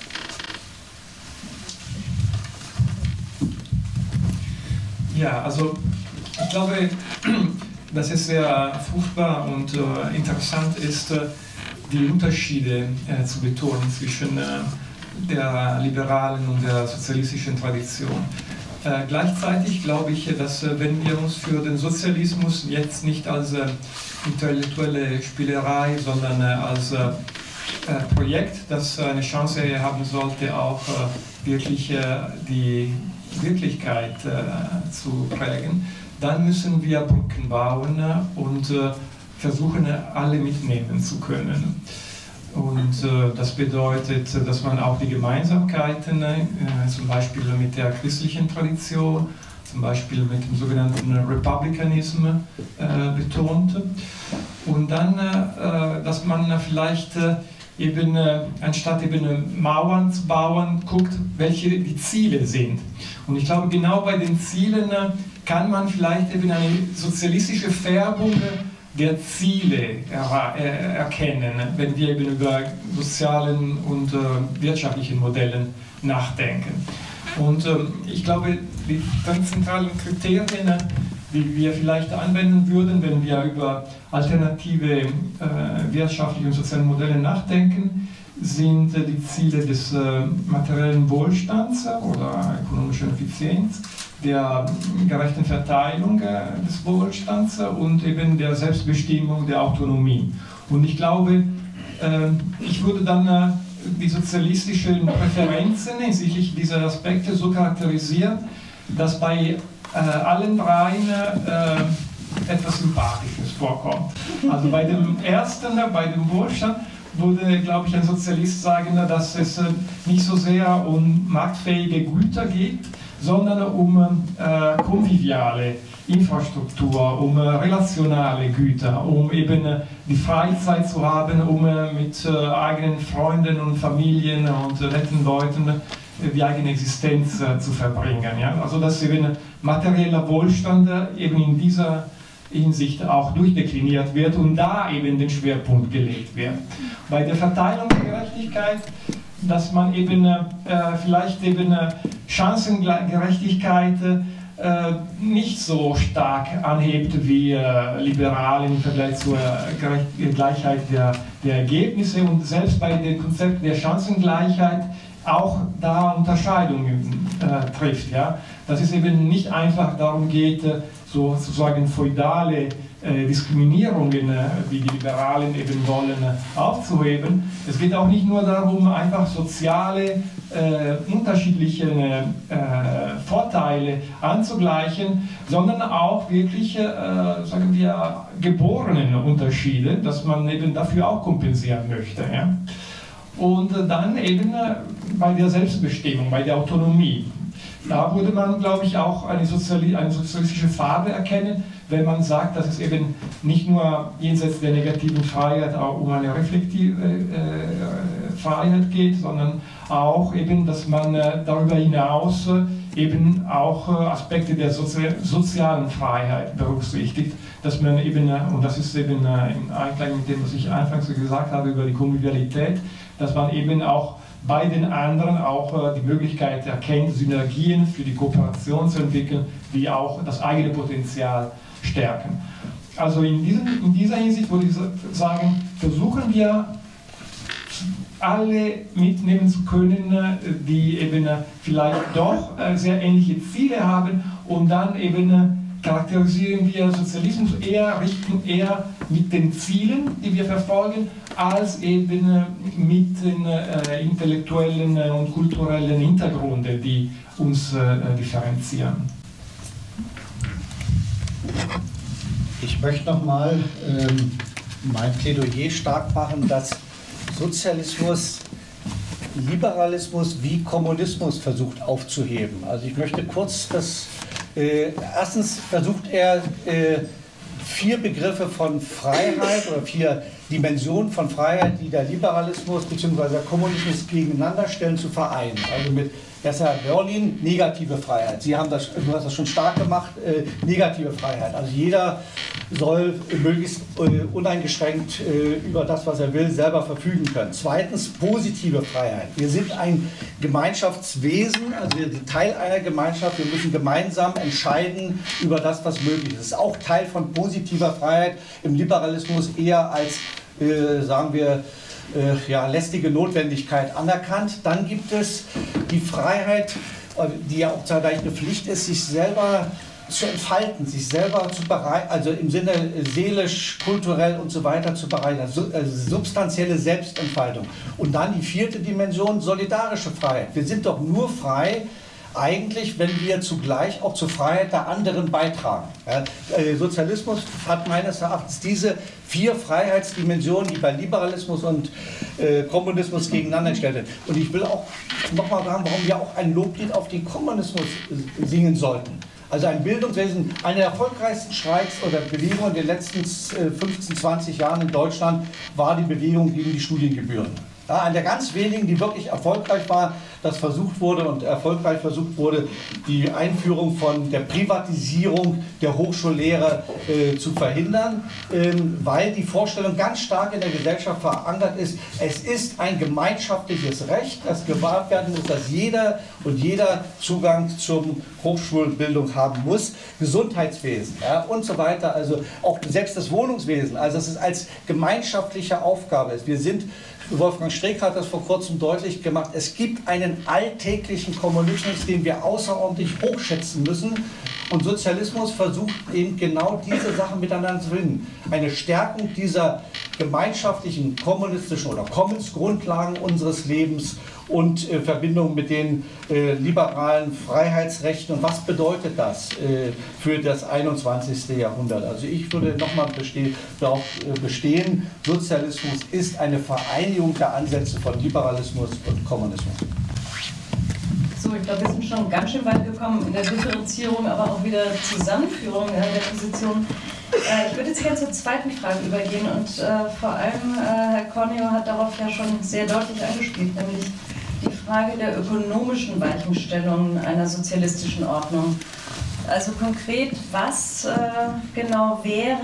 Ja, also ich glaube, dass es sehr fruchtbar und interessant ist, die Unterschiede zu betonen zwischen der liberalen und der sozialistischen Tradition. Gleichzeitig glaube ich, dass wenn wir uns für den Sozialismus jetzt nicht als intellektuelle Spielerei, sondern als Projekt, das eine Chance haben sollte, auch wirklich die Wirklichkeit zu prägen, dann müssen wir Brücken bauen und versuchen, alle mitnehmen zu können. Und das bedeutet, dass man auch die Gemeinsamkeiten, zum Beispiel mit der christlichen Tradition, zum Beispiel mit dem sogenannten Republicanismus betont. Und dann, dass man vielleicht eben, anstatt eben Mauern zu bauen, guckt, welche die Ziele sind. Und ich glaube, genau bei den Zielen kann man vielleicht eben eine sozialistische Färbung der Ziele erkennen, wenn wir eben über sozialen und wirtschaftlichen Modellen nachdenken. Und ich glaube, die ganz zentralen Kriterien, die wir vielleicht anwenden würden, wenn wir über alternative wirtschaftliche und soziale Modelle nachdenken, sind die Ziele des materiellen Wohlstands oder ökonomischen Effizienz, der gerechten Verteilung des Wohlstands und eben der Selbstbestimmung, der Autonomie. Und ich glaube, ich würde dann die sozialistischen Präferenzen hinsichtlich dieser Aspekte so charakterisieren, dass bei allen dreien etwas Sympathisches vorkommt. Also bei dem ersten, bei dem Wohlstand, würde, glaube ich, ein Sozialist sagen, dass es nicht so sehr um marktfähige Güter geht, sondern um konviviale Infrastruktur, um relationale Güter, um eben die Freizeit zu haben, um mit eigenen Freunden und Familien und netten Leuten die eigene Existenz zu verbringen. Ja? Also dass eben materieller Wohlstand eben in dieser Hinsicht auch durchdekliniert wird und da eben den Schwerpunkt gelegt wird. Bei der Verteilungsgerechtigkeit, dass man eben vielleicht eben Chancengerechtigkeit nicht so stark anhebt wie Liberalen im Vergleich zur Gleichheit der Ergebnisse und selbst bei dem Konzept der Chancengleichheit auch da Unterscheidungen trifft. Ja? Dass es eben nicht einfach darum geht, sozusagen feudale Diskriminierungen, wie die Liberalen eben wollen, aufzuheben. Es geht auch nicht nur darum, einfach soziale unterschiedliche Vorteile anzugleichen, sondern auch wirklich, sagen wir, geborenen Unterschiede, dass man eben dafür auch kompensieren möchte. Ja? Und dann eben bei der Selbstbestimmung, bei der Autonomie. Da würde man, glaube ich, auch eine sozialistische Farbe erkennen, wenn man sagt, dass es eben nicht nur jenseits der negativen Freiheit auch um eine reflektive Freiheit geht, sondern auch eben, dass man darüber hinaus eben auch Aspekte der sozialen Freiheit berücksichtigt, dass man eben, und das ist eben im Einklang mit dem, was ich anfangs gesagt habe über die Konvivialität, dass man eben auch bei den anderen auch die Möglichkeit erkennt, Synergien für die Kooperation zu entwickeln, die auch das eigene Potenzial stärken. Also in dieser Hinsicht würde ich sagen, versuchen wir alle mitnehmen zu können, die eben vielleicht doch sehr ähnliche Ziele haben, und dann eben charakterisieren wir Sozialismus richten eher mit den Zielen, die wir verfolgen, als eben mit den intellektuellen und kulturellen Hintergründen, die uns differenzieren. Ich möchte nochmal mein Plädoyer stark machen, dass Sozialismus Liberalismus wie Kommunismus versucht aufzuheben. Also ich möchte kurz das, erstens versucht er 4 Begriffe von Freiheit oder 4 Dimensionen von Freiheit, die der Liberalismus bzw. der Kommunismus gegeneinander stellen, zu vereinen. Also mit Herr Berlin, negative Freiheit. Du hast das schon stark gemacht, negative Freiheit. Also jeder soll möglichst uneingeschränkt über das, was er will, selber verfügen können. Zweitens, positive Freiheit. Wir sind ein Gemeinschaftswesen, also wir sind Teil einer Gemeinschaft. Wir müssen gemeinsam entscheiden über das, was möglich ist. Das ist auch Teil von positiver Freiheit im Liberalismus, eher als, sagen wir, lästige Notwendigkeit anerkannt. Dann gibt es die Freiheit, die ja auch zugleich eine Pflicht ist, sich selber zu entfalten, sich selber zu bereiten, also im Sinne seelisch, kulturell und so weiter zu bereiten, also substanzielle Selbstentfaltung. Und dann die 4. Dimension, solidarische Freiheit. Wir sind doch nur frei, eigentlich, wenn wir zugleich auch zur Freiheit der anderen beitragen. Ja, Sozialismus hat meines Erachtens diese 4 Freiheitsdimensionen, die bei Liberalismus und Kommunismus gegeneinander gestellt werden. Und ich will auch nochmal sagen, warum wir auch ein Loblied auf den Kommunismus singen sollten. Also ein Bildungswesen, eine der erfolgreichsten Streiks oder Bewegungen in den letzten 15, 20 Jahren in Deutschland war die Bewegung gegen die Studiengebühren. Ja, eine der ganz wenigen, die wirklich erfolgreich war, dass versucht wurde und erfolgreich versucht wurde, die Einführung von der Privatisierung der Hochschullehre zu verhindern, weil die Vorstellung ganz stark in der Gesellschaft verankert ist, es ist ein gemeinschaftliches Recht, das gewahrt werden muss, dass jeder und jeder Zugang zur Hochschulbildung haben muss, Gesundheitswesen, ja, und so weiter, also auch selbst das Wohnungswesen, also dass es als gemeinschaftliche Aufgabe ist. Wir sind, Wolfgang Streeck hat das vor kurzem deutlich gemacht, es gibt einen alltäglichen Kommunismus, den wir außerordentlich hochschätzen müssen, und Sozialismus versucht eben genau diese Sachen miteinander zu finden. Eine Stärkung dieser gemeinschaftlichen kommunistischen oder Commons-Grundlagen unseres Lebens und Verbindung mit den liberalen Freiheitsrechten. Und was bedeutet das für das 21. Jahrhundert? Also ich würde nochmal darauf bestehen, Sozialismus ist eine Vereinigung der Ansätze von Liberalismus und Kommunismus. So, ich glaube, wir sind schon ganz schön weit gekommen in der Differenzierung, aber auch wieder Zusammenführung der Positionen. Ich würde jetzt gerne zur zweiten Frage übergehen, und vor allem Herr Corneo hat darauf ja schon sehr deutlich angespielt, nämlich die Frage der ökonomischen Weichenstellung einer sozialistischen Ordnung. Also konkret, was genau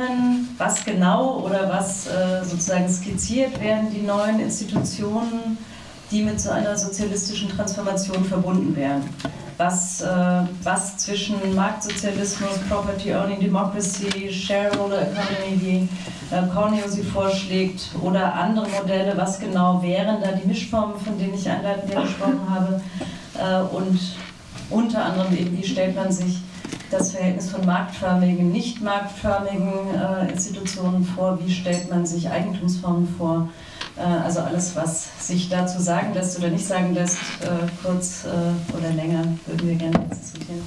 sozusagen skizziert werden die neuen Institutionen, die mit so einer sozialistischen Transformation verbunden wären. Was zwischen Marktsozialismus, Property-Owning Democracy, Shareholder Economy, wie Corneo sie vorschlägt, oder andere Modelle, was genau wären da die Mischformen, von denen ich einleitend gesprochen habe, und unter anderem eben, wie stellt man sich das Verhältnis von marktförmigen, nicht marktförmigen Institutionen vor, wie stellt man sich Eigentumsformen vor. Also alles, was sich dazu sagen lässt oder nicht sagen lässt, kurz oder länger, würden wir gerne jetzt diskutieren.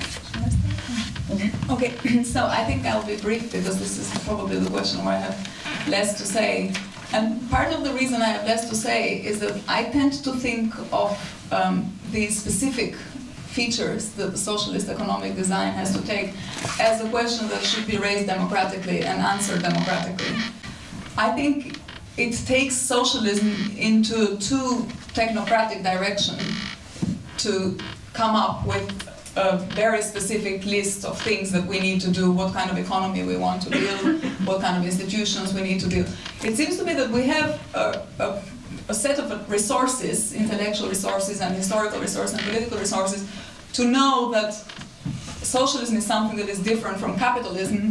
Okay, so I think I'll be brief because this is probably the question where I have less to say. And part of the reason I have less to say is that I tend to think of these specific features that the socialist economic design has to take as a question that should be raised democratically and answered democratically. I think it takes socialism into too technocratic direction to come up with a very specific list of things that we need to do, what kind of economy we want to build, what kind of institutions we need to build. It seems to me that we have a set of resources, intellectual resources and historical resources and political resources, to know that socialism is something that is different from capitalism,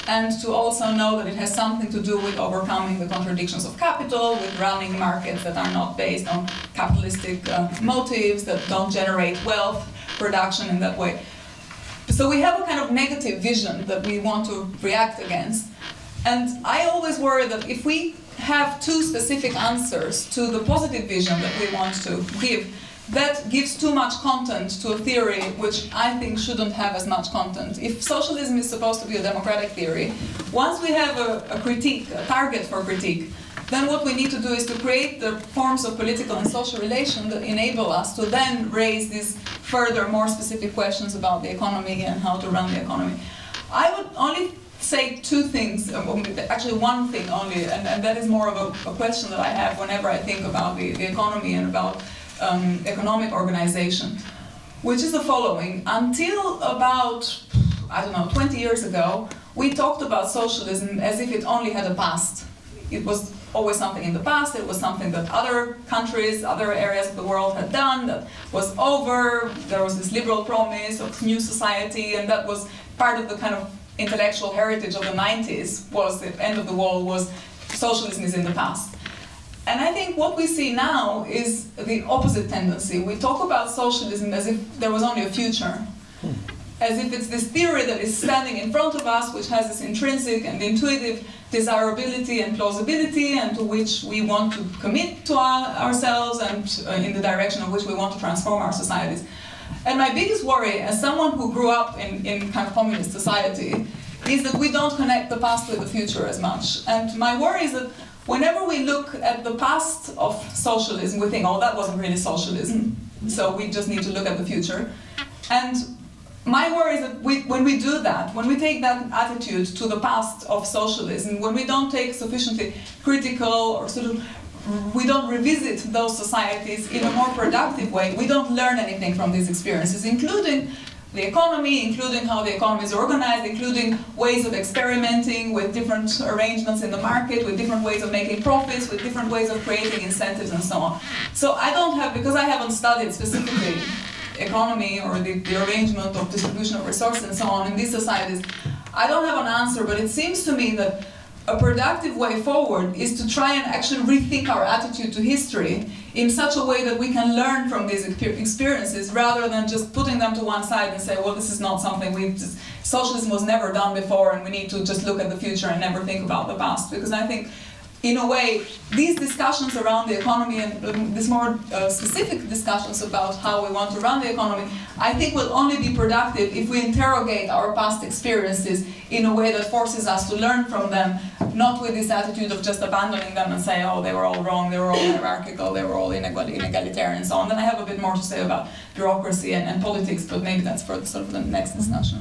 and to also know that it has something to do with overcoming the contradictions of capital, with running markets that are not based on capitalistic motives, that don't generate wealth production in that way. So we have a kind of negative vision that we want to react against. And I always worry that if we have too specific answers to the positive vision that we want to give, that gives too much content to a theory which I think shouldn't have as much content. If socialism is supposed to be a democratic theory, once we have a critique, a target for critique, then what we need to do is to create the forms of political and social relation that enable us to then raise these further, more specific questions about the economy and how to run the economy. I would only say two things, actually one thing only, and that is more of a question that I have whenever I think about the economy and about economic organization, which is the following. Until about, I don't know, 20 years ago, we talked about socialism as if it only had a past. It was always something in the past, it was something that other countries, other areas of the world had done, that was over, there was this liberal promise of new society, and that was part of the kind of intellectual heritage of the 90s, was the end of the wall, was socialism is in the past. And I think what we see now is the opposite tendency. We talk about socialism as if there was only a future, as if it's this theory that is standing in front of us, which has this intrinsic and intuitive desirability and plausibility, and to which we want to commit to ourselves, and in the direction of which we want to transform our societies. And my biggest worry, as someone who grew up in kind of communist society, is that we don't connect the past with the future as much. And my worry is that whenever we look at the past of socialism, we think, oh, that wasn't really socialism, so we just need to look at the future. And my worry is that when we do that, when we take that attitude to the past of socialism, when we don't take sufficiently critical or sort of, we don't revisit those societies in a more productive way, we don't learn anything from these experiences, including the economy, including how the economy is organized, including ways of experimenting with different arrangements in the market, with different ways of making profits, with different ways of creating incentives and so on. So I don't have, because I haven't studied specifically economy or the arrangement of distribution of resources and so on in these societies, I don't have an answer, but it seems to me that a productive way forward is to try and actually rethink our attitude to history in such a way that we can learn from these experiences rather than just putting them to one side and say, well, this is not something socialism was never done before and we need to just look at the future and never think about the past. Because I think, in a way, these discussions around the economy and these more specific discussions about how we want to run the economy, I think will only be productive if we interrogate our past experiences in a way that forces us to learn from them, not with this attitude of just abandoning them and say, oh, they were all wrong, they were all hierarchical, they were all inegalitarian and so on. Then I have a bit more to say about bureaucracy and politics, but maybe that's for sort of the next discussion.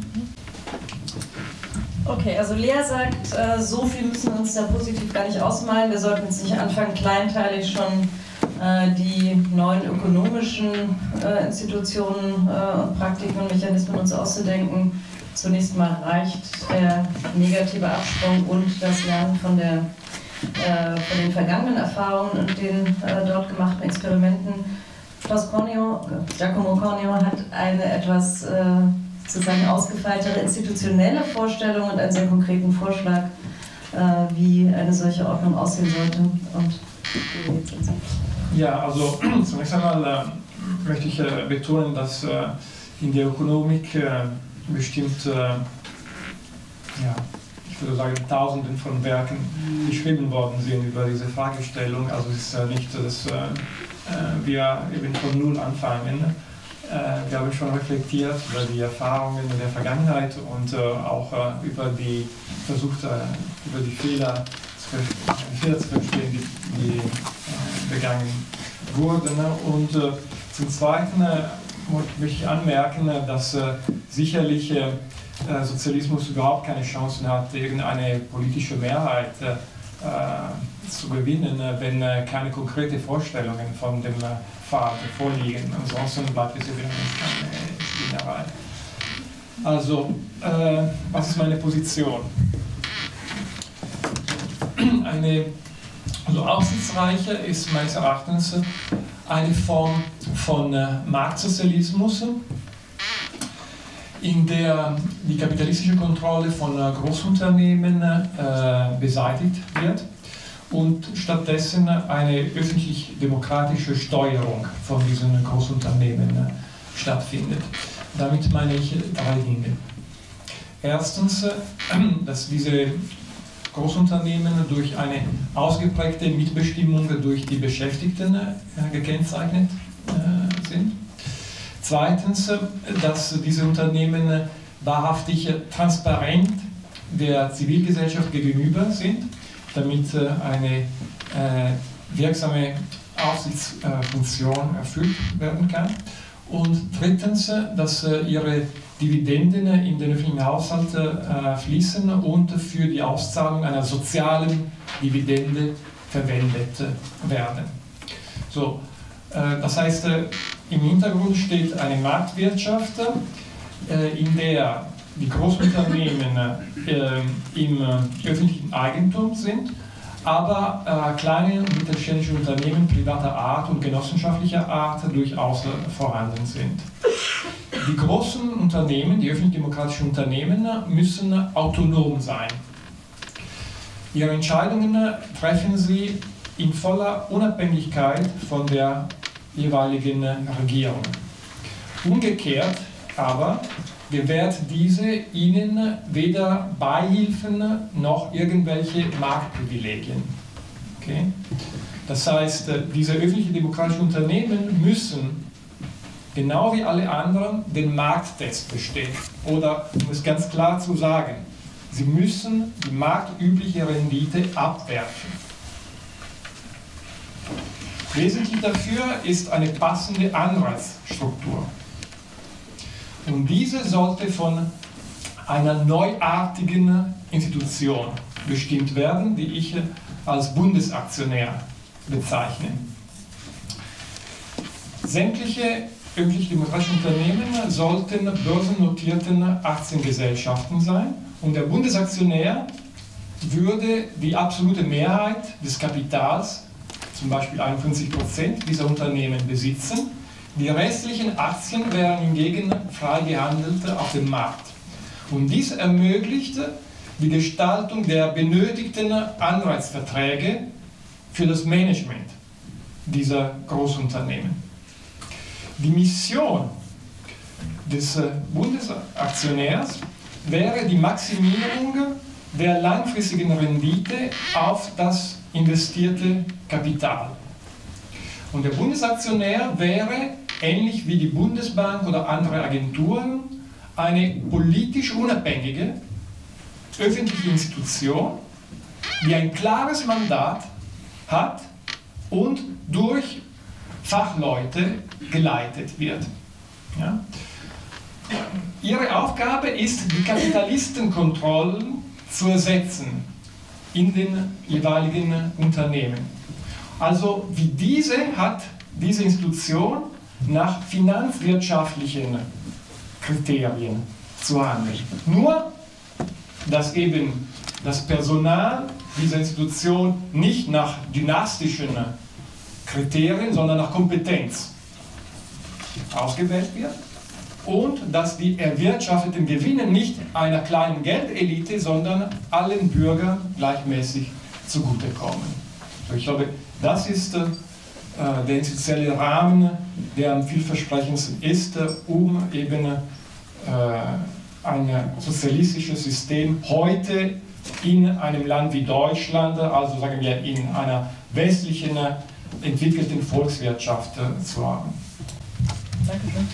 Okay, also Lea sagt, so viel müssen wir uns da positiv gar nicht ausmalen. Wir sollten uns nicht anfangen, kleinteilig schon die neuen ökonomischen Institutionen, Praktiken und Mechanismen uns auszudenken. Zunächst mal reicht der negative Absprung und das Lernen von den vergangenen Erfahrungen und den dort gemachten Experimenten. Giacomo Cornio hat eine etwas sozusagen ausgefeiltere institutionelle Vorstellung und einen sehr konkreten Vorschlag, wie eine solche Ordnung aussehen sollte. Und ja, also zunächst einmal möchte ich betonen, dass in der Ökonomik bestimmt, ja, ich würde sagen, Tausenden von Werken geschrieben worden sind über diese Fragestellung. Also es ist nicht, dass wir eben von Null anfangen. Wir haben schon reflektiert über die Erfahrungen in der Vergangenheit und auch über die über die Fehler zu verstehen, die begangen wurden. Und zum Zweiten möchte ich anmerken, dass sicherlich Sozialismus überhaupt keine Chancen hat, irgendeine politische Mehrheit zu gewinnen, wenn keine konkreten Vorstellungen von dem Pfad vorliegen. Ansonsten bleibt es eben eine Spinnerei. Also, was ist meine Position? Eine aussichtsreiche ist meines Erachtens eine Form von Marktsozialismus, in der die kapitalistische Kontrolle von Großunternehmen beseitigt wird und stattdessen eine öffentlich-demokratische Steuerung von diesen Großunternehmen stattfindet. Damit meine ich drei Dinge. Erstens, dass diese Großunternehmen durch eine ausgeprägte Mitbestimmung durch die Beschäftigten gekennzeichnet sind. Zweitens, dass diese Unternehmen wahrhaftig transparent der Zivilgesellschaft gegenüber sind, damit eine wirksame Aufsichtsfunktion erfüllt werden kann. Und drittens, dass ihre Dividenden in den öffentlichen Haushalt fließen und für die Auszahlung einer sozialen Dividende verwendet werden. So, das heißt, im Hintergrund steht eine Marktwirtschaft, in der die Großunternehmen im öffentlichen Eigentum sind, aber kleine und mittelständische Unternehmen privater Art und genossenschaftlicher Art durchaus vorhanden sind. Die großen Unternehmen, die öffentlich-demokratischen Unternehmen, müssen autonom sein. Ihre Entscheidungen treffen sie in voller Unabhängigkeit von der jeweiligen Regierung. Umgekehrt aber gewährt diese ihnen weder Beihilfen noch irgendwelche Marktprivilegien. Okay? Das heißt, diese öffentlichen demokratischen Unternehmen müssen, genau wie alle anderen, den Markttest bestehen. Oder, um es ganz klar zu sagen, sie müssen die marktübliche Rendite abwerfen. Wesentlich dafür ist eine passende Anreizstruktur. Und diese sollte von einer neuartigen Institution bestimmt werden, die ich als Bundesaktionär bezeichne. Sämtliche öffentlich-demokratische Unternehmen sollten börsennotierten Aktiengesellschaften sein und der Bundesaktionär würde die absolute Mehrheit des Kapitals, zum Beispiel 51% dieser Unternehmen, besitzen. Die restlichen Aktien wären hingegen frei gehandelt auf dem Markt. Und dies ermöglicht die Gestaltung der benötigten Anreizverträge für das Management dieser Großunternehmen. Die Mission des Bundesaktionärs wäre die Maximierung der langfristigen Rendite auf das investierte Kapital. Und der Bundesaktionär wäre, ähnlich wie die Bundesbank oder andere Agenturen, eine politisch unabhängige öffentliche Institution, die ein klares Mandat hat und durch Fachleute geleitet wird. Ja? Ihre Aufgabe ist, die Kapitalistenkontrollen zu ersetzen in den jeweiligen Unternehmen. Also wie diese hat diese Institution nach finanzwirtschaftlichen Kriterien zu handeln. Nur, dass eben das Personal dieser Institution nicht nach dynastischen Kriterien, sondern nach Kompetenz ausgewählt wird und dass die erwirtschafteten Gewinne nicht einer kleinen Geldelite, sondern allen Bürgern gleichmäßig zugutekommen. Ich glaube, das ist der institutionelle Rahmen, der am vielversprechendsten ist, um eben ein sozialistisches System heute in einem Land wie Deutschland, also sagen wir in einer westlichen entwickelten Volkswirtschaft zu haben. Dankeschön.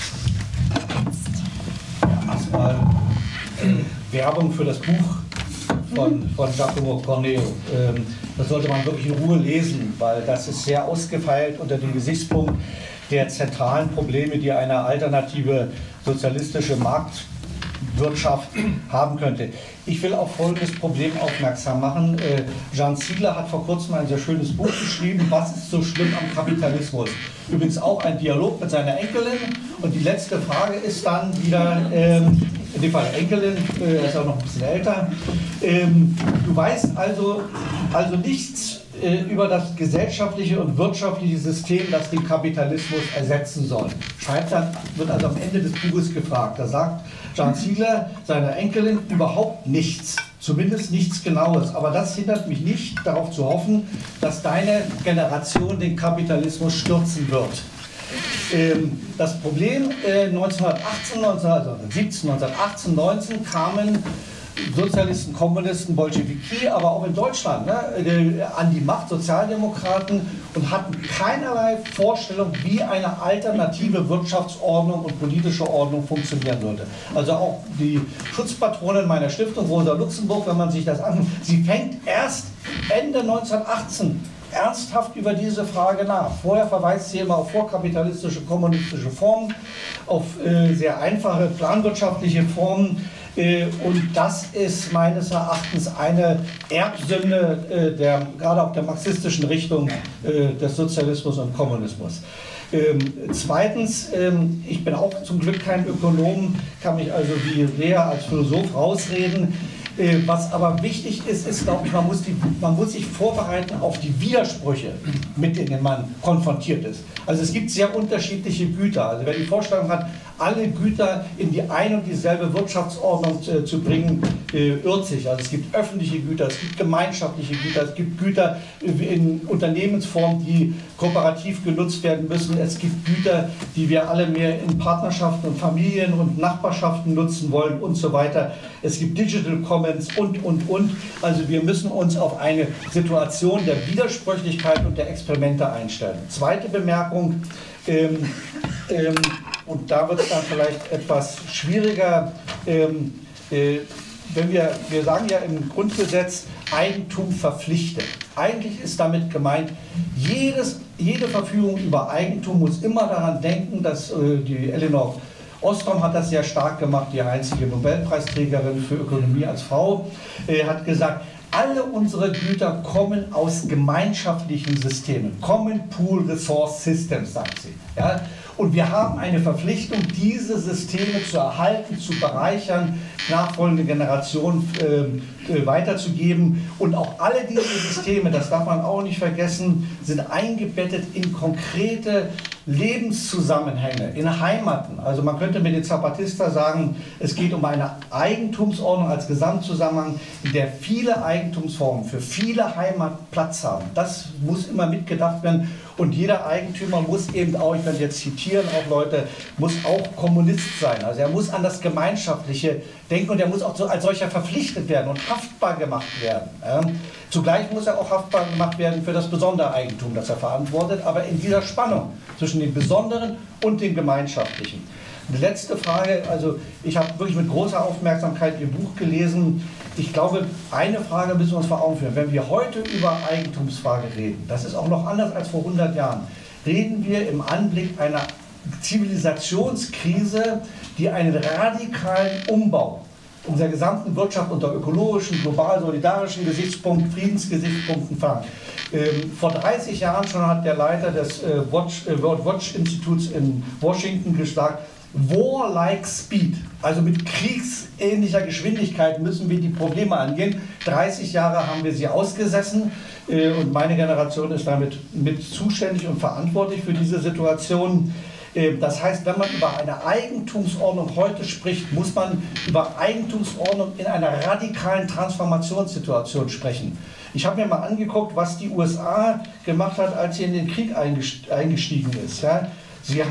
Ja, erstmal Werbung für das Buch von Giacomo Corneo. Das sollte man wirklich in Ruhe lesen, weil das ist sehr ausgefeilt unter dem Gesichtspunkt der zentralen Probleme, die eine alternative sozialistische Marktwirtschaft haben könnte. Ich will auf folgendes Problem aufmerksam machen. Jean Ziegler hat vor kurzem ein sehr schönes Buch geschrieben, Was ist so schlimm am Kapitalismus? Übrigens auch ein Dialog mit seiner Enkelin. Und die letzte Frage ist dann wieder, in dem Fall Enkelin, er ist auch noch ein bisschen älter, du weißt also nichts über das gesellschaftliche und wirtschaftliche System, das den Kapitalismus ersetzen soll. Wird also am Ende des Buches gefragt. Da sagt Jean Ziegler seiner Enkelin überhaupt nichts, zumindest nichts Genaues. Aber das hindert mich nicht, darauf zu hoffen, dass deine Generation den Kapitalismus stürzen wird. Das Problem 1918, 1919 kamen Sozialisten, Kommunisten, Bolschewiki, aber auch in Deutschland an die Macht, Sozialdemokraten, und hatten keinerlei Vorstellung, wie eine alternative Wirtschaftsordnung und politische Ordnung funktionieren würde. Also auch die Schutzpatronin meiner Stiftung, Rosa Luxemburg, wenn man sich das anschaut, sie fängt erst Ende 1918 ernsthaft über diese Frage nach. Vorher verweist sie immer auf vorkapitalistische, kommunistische Formen, auf sehr einfache planwirtschaftliche Formen. Und das ist meines Erachtens eine Erbsünde gerade auch der marxistischen Richtung des Sozialismus und Kommunismus. Zweitens, ich bin auch zum Glück kein Ökonom, kann mich also wie Lea als Philosoph rausreden. Was aber wichtig ist, glaube ich, man muss sich vorbereiten auf die Widersprüche, mit denen man konfrontiert ist. Also es gibt sehr unterschiedliche Güter. Also wer die Vorstellung hat, alle Güter in die ein und dieselbe Wirtschaftsordnung zu bringen, irrt sich. Also es gibt öffentliche Güter, es gibt gemeinschaftliche Güter, es gibt Güter in Unternehmensformen, die kooperativ genutzt werden müssen. Es gibt Güter, die wir alle mehr in Partnerschaften und Familien und Nachbarschaften nutzen wollen und so weiter. Es gibt Digital Commons und. Also wir müssen uns auf eine Situation der Widersprüchlichkeit und der Experimente einstellen. Zweite Bemerkung, und da wird es dann vielleicht etwas schwieriger, wenn wir sagen ja im Grundgesetz Eigentum verpflichtet. Eigentlich ist damit gemeint, jede Verfügung über Eigentum muss immer daran denken, dass die Elinor Ostrom hat das sehr stark gemacht, die einzige Nobelpreisträgerin für Ökonomie als Frau, hat gesagt, alle unsere Güter kommen aus gemeinschaftlichen Systemen, Common Pool Resource Systems, sagt sie. Ja? Und wir haben eine Verpflichtung, diese Systeme zu erhalten, zu bereichern, nachfolgende Generationen weiterzugeben. Und auch alle diese Systeme, das darf man auch nicht vergessen, sind eingebettet in konkrete Lebenszusammenhänge, in Heimaten. Also man könnte mit den Zapatista sagen, es geht um eine Eigentumsordnung als Gesamtzusammenhang, in der viele Eigentumsformen für viele Heimaten Platz haben. Das muss immer mitgedacht werden. Und jeder Eigentümer muss eben auch, ich werde jetzt zitieren, auch Leute, muss auch Kommunist sein. Also er muss an das Gemeinschaftliche denken und er muss auch so als solcher verpflichtet werden und haftbar gemacht werden. Zugleich muss er auch haftbar gemacht werden für das besondere Eigentum, das er verantwortet, aber in dieser Spannung zwischen dem Besonderen und dem Gemeinschaftlichen. Eine letzte Frage, also ich habe wirklich mit großer Aufmerksamkeit Ihr Buch gelesen. Ich glaube, eine Frage müssen wir uns vor Augen führen. Wenn wir heute über Eigentumsfrage reden, das ist auch noch anders als vor 100 Jahren, reden wir im Anblick einer Zivilisationskrise, die einen radikalen Umbau unserer gesamten Wirtschaft unter ökologischen, global solidarischen Gesichtspunkten, Friedensgesichtspunkten verlangt. Vor 30 Jahren schon hat der Leiter des World Watch Instituts in Washington gesagt, War-like Speed, also mit kriegsähnlicher Geschwindigkeit müssen wir die Probleme angehen. 30 Jahre haben wir sie ausgesessen und meine Generation ist damit mit zuständig und verantwortlich für diese Situation. Das heißt, wenn man über eine Eigentumsordnung heute spricht, muss man über Eigentumsordnung in einer radikalen Transformationssituation sprechen. Ich habe mir mal angeguckt, was die USA gemacht hat, als sie in den Krieg eingestiegen ist. Ja. Sie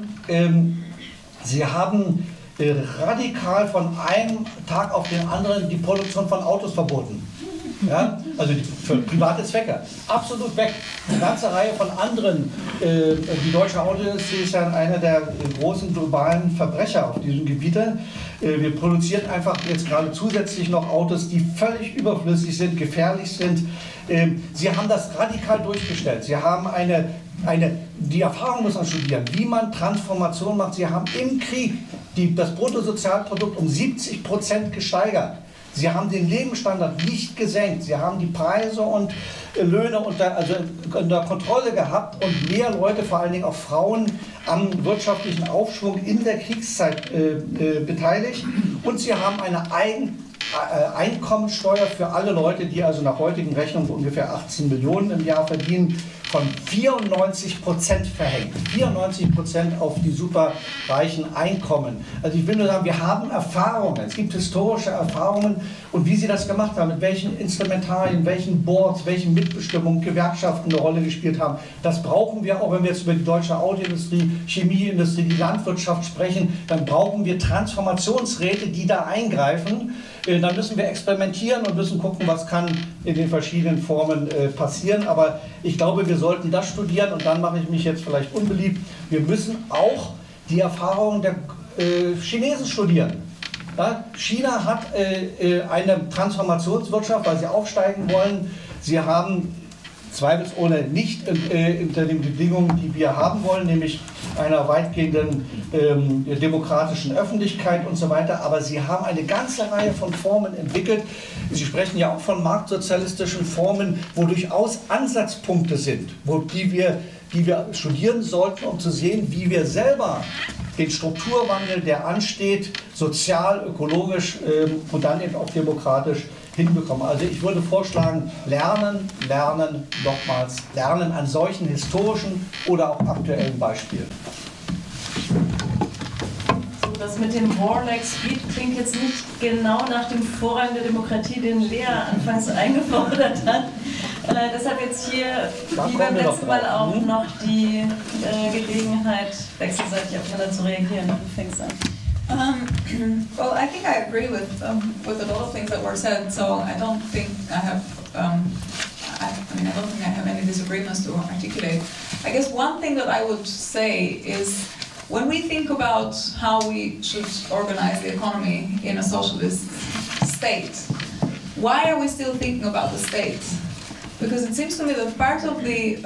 haben radikal von einem Tag auf den anderen die Produktion von Autos verboten. Ja, also für private Zwecke. Absolut weg. Eine ganze Reihe von anderen. Die deutsche Autoindustrie ist ja einer der großen globalen Verbrecher auf diesem Gebiet. Wir produzieren einfach jetzt gerade zusätzlich noch Autos, die völlig überflüssig sind, gefährlich sind. Sie haben das radikal durchgestellt. Sie haben die Erfahrung muss man studieren, wie man Transformation macht. Sie haben im Krieg das Bruttosozialprodukt um 70% gesteigert. Sie haben den Lebensstandard nicht gesenkt. Sie haben die Preise und Löhne unter Kontrolle gehabt und mehr Leute, vor allen Dingen auch Frauen, am wirtschaftlichen Aufschwung in der Kriegszeit beteiligt. Und sie haben eine Einkommensteuer für alle Leute, die also nach heutigen Rechnungen ungefähr 18 Millionen im Jahr verdienen, von 94% verhängt. 94% auf die superreichen Einkommen. Also ich will nur sagen, wir haben Erfahrungen, es gibt historische Erfahrungen und wie sie das gemacht haben, mit welchen Instrumentarien, welchen Boards, welchen Mitbestimmungen, Gewerkschaften eine Rolle gespielt haben. Das brauchen wir auch, wenn wir jetzt über die deutsche Autoindustrie, Chemieindustrie, die Landwirtschaft sprechen, dann brauchen wir Transformationsräte, die da eingreifen. Dann müssen wir experimentieren und müssen gucken, was kann in den verschiedenen Formen passieren. Aber ich glaube, wir sollten das studieren und dann mache ich mich jetzt vielleicht unbeliebt. Wir müssen auch die Erfahrungen der Chinesen studieren. Ja, China hat eine Transformationswirtschaft, weil sie aufsteigen wollen. Sie haben zweifelsohne nicht unter den Bedingungen, die wir haben wollen, nämlich einer weitgehenden demokratischen Öffentlichkeit und so weiter. Aber sie haben eine ganze Reihe von Formen entwickelt. Sie sprechen ja auch von marktsozialistischen Formen, wo durchaus Ansatzpunkte sind, die wir studieren sollten, um zu sehen, wie wir selber den Strukturwandel, der ansteht, sozial, ökologisch und dann eben auch demokratisch hinbekommen. Also ich würde vorschlagen, lernen, lernen, nochmals lernen an solchen historischen oder auch aktuellen Beispielen. So, das mit dem Warlike Speed klingt jetzt nicht genau nach dem Vorrang der Demokratie, den Lea anfangs eingefordert hat. Deshalb jetzt hier, wie beim letzten Mal auch, noch die Gelegenheit, wechselseitig aufeinander zu reagieren. Du fängst an. Well, I think I agree with a lot of things that were said. So I don't think I have. I don't think I have any disagreements to articulate. I guess one thing that I would say is, when we think about how we should organize the economy in a socialist state, why are we still thinking about the state? Because it seems to me that part of the,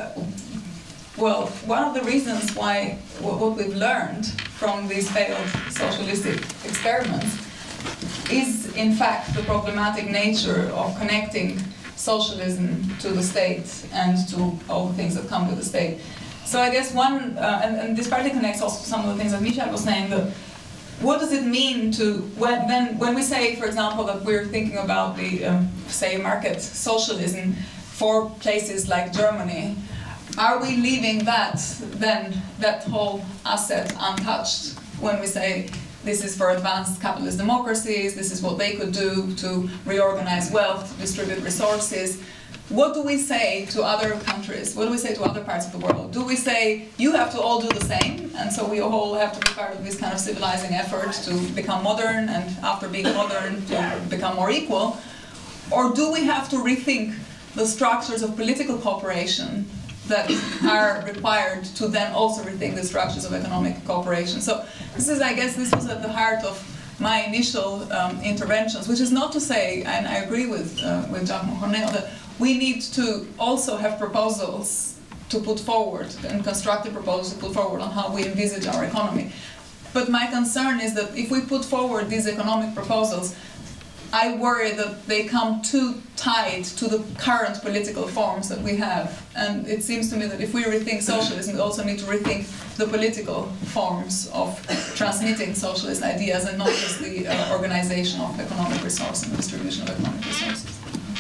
one of the reasons why what we've learned from these failed socialistic experiments is in fact the problematic nature of connecting socialism to the state and to all the things that come with the state. So I guess one, and this partly connects also to some of the things that Michel was saying, that what does it mean to, when we say, for example, that we're thinking about the, say, market socialism for places like Germany, are we leaving that whole asset untouched when we say this is for advanced capitalist democracies, this is what they could do to reorganize wealth, distribute resources? What do we say to other countries? What do we say to other parts of the world? Do we say, you have to all do the same, and so we all have to be part of this kind of civilizing effort to become modern, and after being modern, to become more equal? Or do we have to rethink the structures of political cooperation that are required to then also rethink the structures of economic cooperation? So this is, I guess, this was at the heart of my initial interventions, which is not to say, and I agree with Jacques Moncorneo, that we need to also have proposals to put forward, and constructive proposals to put forward on how we envisage our economy. But my concern is that if we put forward these economic proposals, I worry that they come too tied to the current political forms that we have. And it seems to me that if we rethink socialism, we also need to rethink the political forms of transmitting socialist ideas, and not just the organization of economic resources and distribution of economic resources.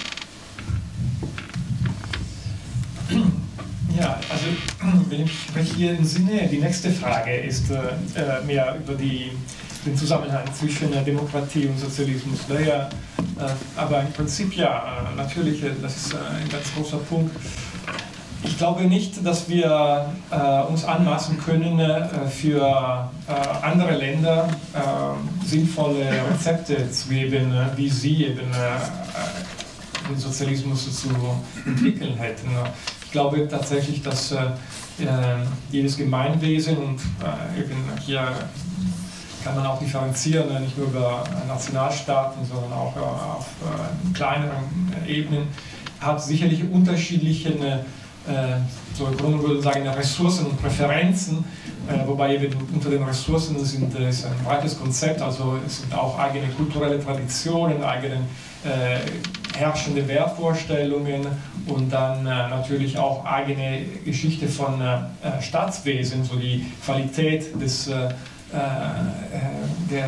Ja, also wenn ich hier entsinne, die nächste Frage ist mehr über den Zusammenhang zwischen Demokratie und Sozialismus. Daher, aber im Prinzip ja, natürlich, das ist ein ganz großer Punkt. Ich glaube nicht, dass wir uns anmaßen können, für andere Länder sinnvolle Rezepte zu geben, wie sie eben den Sozialismus zu entwickeln hätten. Ich glaube tatsächlich, dass jedes Gemeinwesen, und eben hier kann man auch differenzieren, nicht nur über Nationalstaaten, sondern auch auf kleineren Ebenen, hat sicherlich unterschiedliche, so Ökonomen würden sagen, Ressourcen und Präferenzen, wobei eben unter den Ressourcen ist ein breites Konzept, also es sind auch eigene kulturelle Traditionen, eigene herrschende Wertvorstellungen und dann natürlich auch eigene Geschichte von Staatswesen, so die Qualität des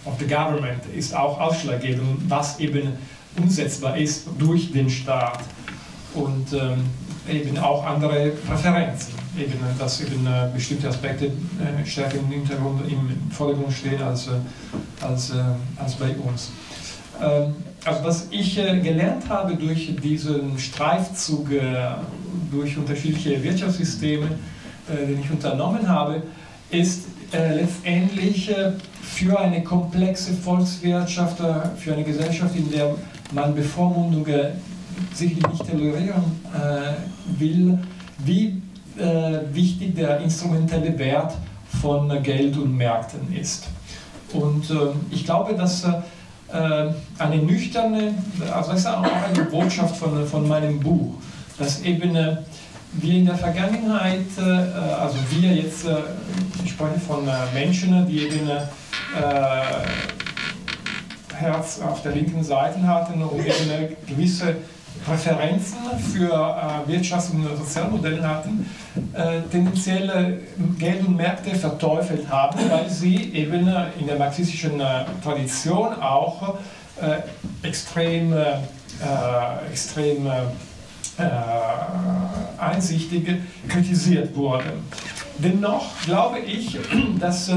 of the government ist auch ausschlaggebend, was eben umsetzbar ist durch den Staat und eben auch andere Präferenzen, eben, dass eben bestimmte Aspekte stärker im Vordergrund stehen als bei uns. Also was ich gelernt habe durch diesen Streifzug durch unterschiedliche Wirtschaftssysteme, den ich unternommen habe, ist letztendlich für eine komplexe Volkswirtschaft, für eine Gesellschaft, in der man Bevormundung sicherlich nicht tolerieren will, wie wichtig der instrumentelle Wert von Geld und Märkten ist. Und ich glaube, dass eine nüchterne, also das ist auch eine Botschaft von meinem Buch, dass eben wir in der Vergangenheit, also wir jetzt, ich spreche von Menschen, die eben Herz auf der linken Seite hatten und eben gewisse Präferenzen für Wirtschafts- und Sozialmodelle hatten, tendenziell Geld und Märkte verteufelt haben, weil sie eben in der marxistischen Tradition auch extrem einsichtig kritisiert wurden. Dennoch glaube ich, dass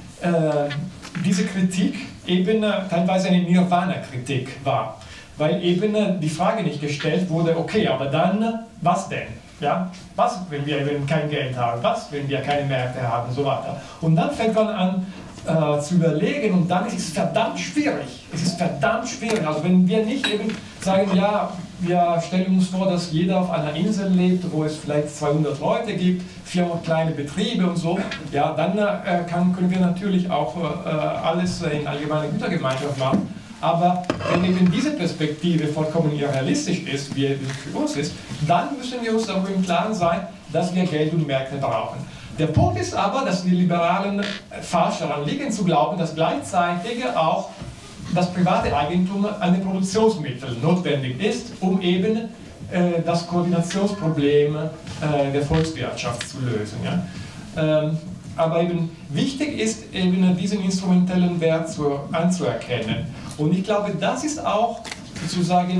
diese Kritik eben teilweise eine Nirvana-Kritik war. Weil eben die Frage nicht gestellt wurde, okay, aber dann, was denn? Ja? Was, wenn wir eben kein Geld haben? Was, wenn wir keine Märkte haben? Und so weiter. Und dann fängt man an zu überlegen und dann ist es verdammt schwierig. Es ist verdammt schwierig. Also wenn wir nicht eben sagen, ja, wir stellen uns vor, dass jeder auf einer Insel lebt, wo es vielleicht 200 Leute gibt, 400 kleine Betriebe und so, ja, dann können wir natürlich auch alles in allgemeine Gütergemeinschaft machen. Aber wenn eben diese Perspektive vollkommen irrealistisch ist, wie es für uns ist, dann müssen wir uns darüber im Klaren sein, dass wir Geld und Märkte brauchen. Der Punkt ist aber, dass die Liberalen falsch daran liegen zu glauben, dass gleichzeitig auch das private Eigentum an den Produktionsmitteln notwendig ist, um eben das Koordinationsproblem der Volkswirtschaft zu lösen. Ja? Aber eben wichtig ist, eben diesen instrumentellen Wert anzuerkennen. Und ich glaube, das ist auch sozusagen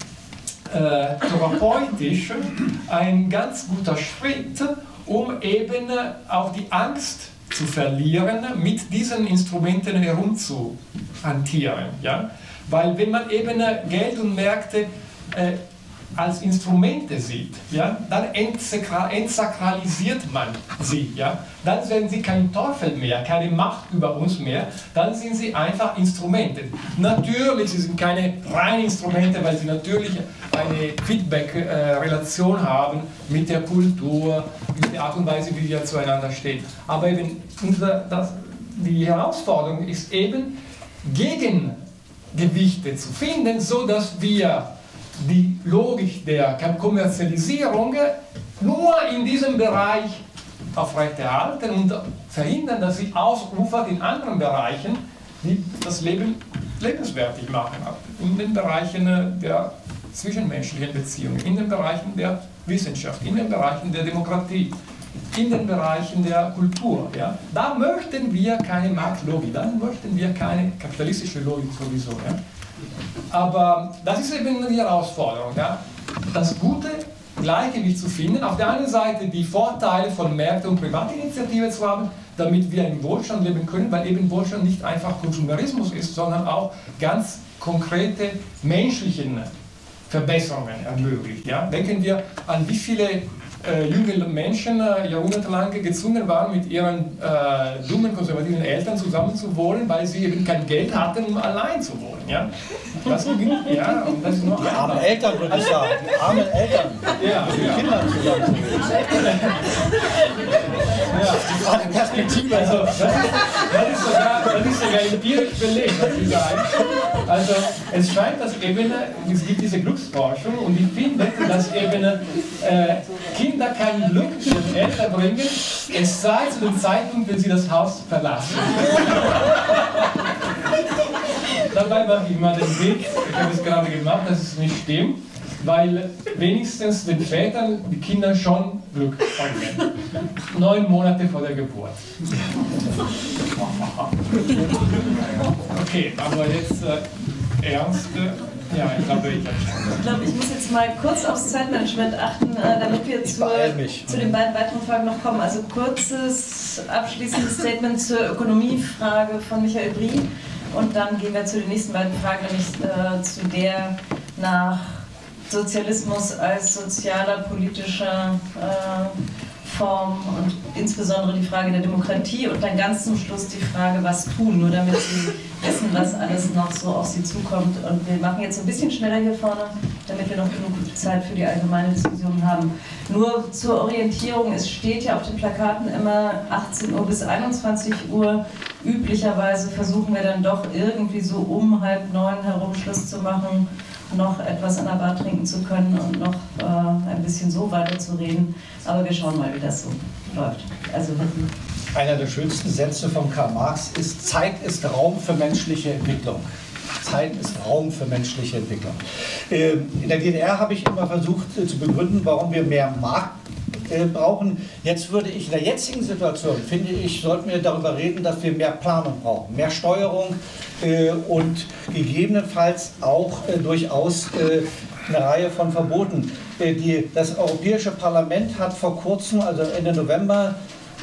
therapeutisch ein ganz guter Schritt, um eben auch die Angst zu verlieren, mit diesen Instrumenten herumzuhantieren. Ja? Weil wenn man eben Geld und Märkte als Instrumente sieht, ja, dann entsakralisiert man sie. Ja? Dann werden sie kein Teufel mehr, keine Macht über uns mehr, dann sind sie einfach Instrumente. Natürlich, sie sind keine reinen Instrumente, weil sie natürlich eine Feedback-Relation haben mit der Kultur, mit der Art und Weise, wie wir zueinander stehen. Aber eben die Herausforderung ist eben, Gegengewichte zu finden, sodass wir die Logik der Kommerzialisierung nur in diesem Bereich aufrechterhalten und verhindern, dass sie ausufert in anderen Bereichen, die das Leben lebenswertig machen. In den Bereichen der zwischenmenschlichen Beziehungen, in den Bereichen der Wissenschaft, in den Bereichen der Demokratie, in den Bereichen der Kultur. Ja? Da möchten wir keine Marktlogik, da möchten wir keine kapitalistische Logik sowieso. Ja? Aber das ist eben die Herausforderung, ja? Das gute Gleichgewicht zu finden, auf der einen Seite die Vorteile von Märkten und Privatinitiative zu haben, damit wir im Wohlstand leben können, weil eben Wohlstand nicht einfach Konsumerismus ist, sondern auch ganz konkrete menschliche Verbesserungen ermöglicht. Ja? Denken wir an wie viele junge Menschen jahrhundertelang gezwungen waren, mit ihren dummen konservativen Eltern zusammenzuwohnen, weil sie eben kein Geld hatten, um allein zu wohnen. Ja? Das ging, ja, und das ist noch die armen Eltern, würde ich sagen. Die armen Eltern. Ja, mit den Kindern zusammen. Ja, die war eine Perspektive. Also, das ist sogar empirisch belegt, was Sie sagen. Also, es scheint, dass eben, es gibt diese Glücksforschung und die findet, dass eben Kinder kein Glück den Eltern bringen, es sei zu dem Zeitpunkt, wenn sie das Haus verlassen. Dabei mache ich mal den Weg, ich habe es gerade gemacht, dass es nicht stimmt. weil wenigstens den Vätern die Kinder schon Glück bringen. 9 Monate vor der Geburt. Okay, aber jetzt ernst. Ja, ich glaube, ich muss jetzt mal kurz aufs Zeitmanagement achten, damit wir zu den beiden weiteren Fragen noch kommen. Also kurzes abschließendes Statement zur Ökonomiefrage von Michael Brie und dann gehen wir zu den nächsten beiden Fragen, nämlich zu der nach Sozialismus als sozialer, politischer Form und insbesondere die Frage der Demokratie und dann ganz zum Schluss die Frage, was tun, nur damit Sie wissen, was alles noch so auf Sie zukommt. Und wir machen jetzt ein bisschen schneller hier vorne, damit wir noch genug Zeit für die allgemeine Diskussion haben. Nur zur Orientierung, es steht ja auf den Plakaten immer 18 Uhr bis 21 Uhr. Üblicherweise versuchen wir dann doch irgendwie so um 8:30 herum Schluss zu machen, noch etwas an der Bar trinken zu können und noch ein bisschen so weiter zu reden. Aber wir schauen mal, wie das so läuft. Also, einer der schönsten Sätze von Karl Marx ist: Zeit ist Raum für menschliche Entwicklung. Zeit ist Raum für menschliche Entwicklung. In der DDR habe ich immer versucht zu begründen, warum wir mehr Markt brauchen. Jetzt würde ich in der jetzigen Situation, finde ich, sollten wir darüber reden, dass wir mehr Planung brauchen, mehr Steuerung und gegebenenfalls auch durchaus eine Reihe von Verboten. Das Europäische Parlament hat vor kurzem, also Ende November,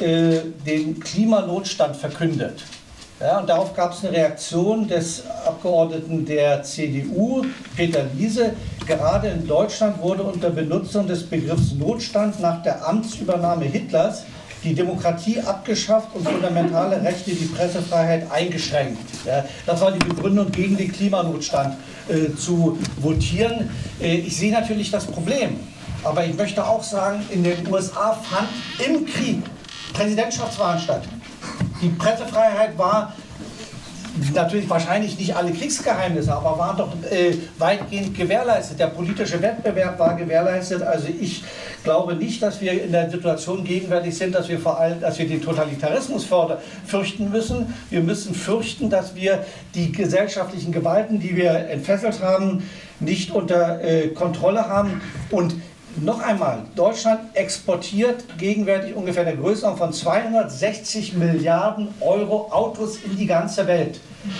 den Klimanotstand verkündet. Ja, und darauf gab es eine Reaktion des Abgeordneten der CDU, Peter Liese. Gerade in Deutschland wurde unter Benutzung des Begriffs Notstand nach der Amtsübernahme Hitlers die Demokratie abgeschafft und fundamentale Rechte, die Pressefreiheit eingeschränkt. Ja, das war die Begründung, gegen den Klimanotstand zu votieren. Ich sehe natürlich das Problem, aber ich möchte auch sagen, in den USA fand im Krieg Präsidentschaftswahlen statt. Die Pressefreiheit war natürlich wahrscheinlich nicht alle Kriegsgeheimnisse, aber war doch weitgehend gewährleistet. Der politische Wettbewerb war gewährleistet. Also ich glaube nicht, dass wir in der Situation gegenwärtig sind, dass wir den Totalitarismus fürchten müssen. Wir müssen fürchten, dass wir die gesellschaftlichen Gewalten, die wir entfesselt haben, nicht unter Kontrolle haben. Und noch einmal, Deutschland exportiert gegenwärtig ungefähr in der Größenordnung von 260 Milliarden Euro Autos in die ganze Welt.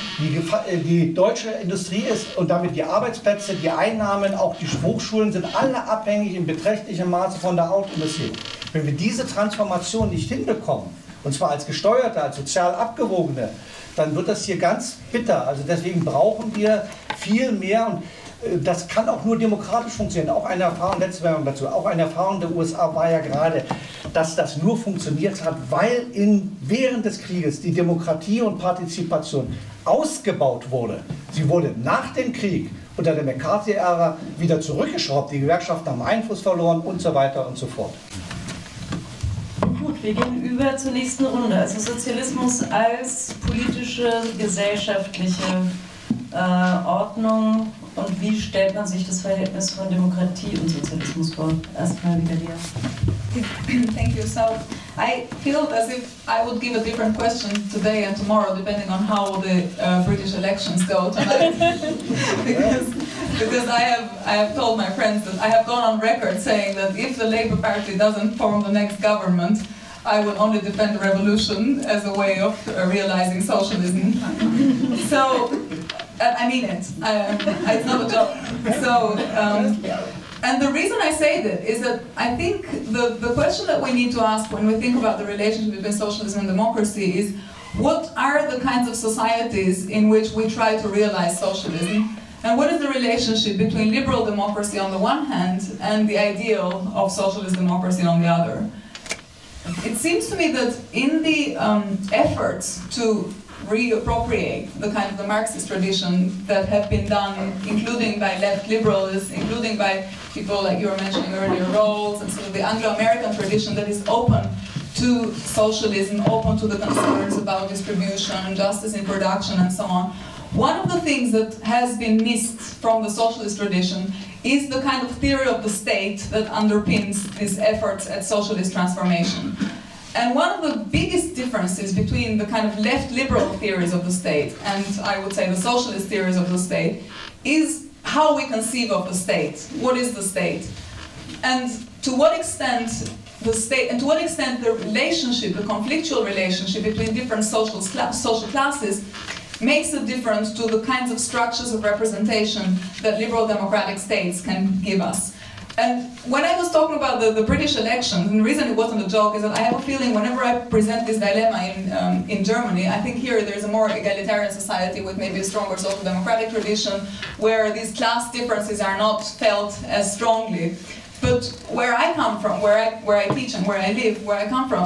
Die deutsche Industrie ist und damit die Arbeitsplätze, die Einnahmen, auch die Hochschulen sind alle abhängig in beträchtlichem Maße von der Autoindustrie. Wenn wir diese Transformation nicht hinbekommen, und zwar als gesteuerte, als sozial abgewogene, dann wird das hier ganz bitter. Also deswegen brauchen wir viel mehr. Und das kann auch nur demokratisch funktionieren. Auch eine Erfahrung, letzte Werbung dazu, auch eine Erfahrung der USA war ja gerade, dass das nur funktioniert hat, weil während des Krieges die Demokratie und Partizipation ausgebaut wurde. Sie wurde nach dem Krieg unter der McCarthy-Ära wieder zurückgeschraubt. Die Gewerkschaften haben Einfluss verloren und so weiter und so fort. Gut, wir gehen über zur nächsten Runde. Also Sozialismus als politische, gesellschaftliche Ordnung. Und wie stellt man sich das Verhältnis von Demokratie und Sozialismus vor? Erstmal wieder dir. Thank you. So I feel as if I would give a different question today and tomorrow, depending on how the British elections go tonight. because I have told my friends that I have gone on record saying that if the Labour Party doesn't form the next government, I will only defend the revolution as a way of realizing socialism. So. I mean it. It's not a joke. So, and the reason I say that is that I think the question that we need to ask when we think about the relationship between socialism and democracy is, what are the kinds of societies in which we try to realize socialism? And what is the relationship between liberal democracy on the one hand and the ideal of socialist democracy on the other? It seems to me that in the efforts to reappropriate the kind of the Marxist tradition that have been done, including by left liberals, including by people like you were mentioning earlier, Rawls, and sort of the Anglo-American tradition that is open to socialism, open to the concerns about distribution, justice in production, and so on. One of the things that has been missed from the socialist tradition is the kind of theory of the state that underpins these efforts at socialist transformation. And one of the biggest differences between the kind of left liberal theories of the state and I would say the socialist theories of the state is how we conceive of the state. What is the state? And to what extent the state, and to what extent the relationship, the conflictual relationship between different social classes makes a difference to the kinds of structures of representation that liberal democratic states can give us. And when I was talking about the British elections, and the reason it wasn't a joke is that I have a feeling whenever I present this dilemma in Germany, I think here there's a more egalitarian society with maybe a stronger social democratic tradition, where these class differences are not felt as strongly. But where I come from, where I teach and where I live, where I come from,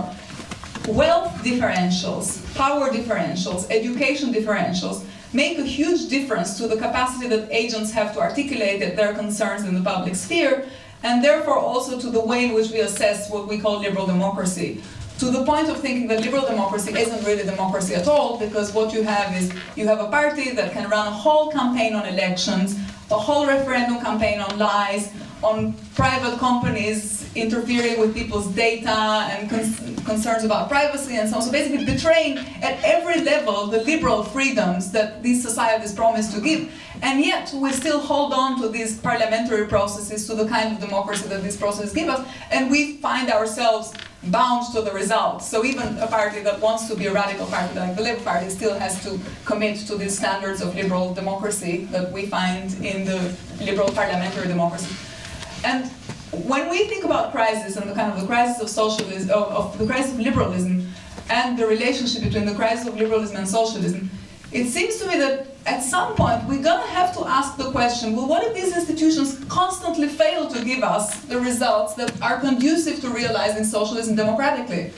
wealth differentials, power differentials, education differentials make a huge difference to the capacity that agents have to articulate their concerns in the public sphere, and therefore also to the way in which we assess what we call liberal democracy. To the point of thinking that liberal democracy isn't really democracy at all, because what you have is, you have a party that can run a whole campaign on elections, a whole referendum campaign on lies, on private companies interfering with people's data and concerns about privacy and so on. So basically betraying at every level the liberal freedoms that these societies promise to give. And yet we still hold on to these parliamentary processes, to the kind of democracy that these processes give us, and we find ourselves bound to the results. So even a party that wants to be a radical party like the Labour Party still has to commit to these standards of liberal democracy that we find in the liberal parliamentary democracy. And when we think about crisis and the kind of the crisis of socialism, of the crisis of liberalism, and the relationship between the crisis of liberalism and socialism, it seems to me that at some point we're going to have to ask the question, well, what if these institutions constantly fail to give us the results that are conducive to realizing socialism democratically?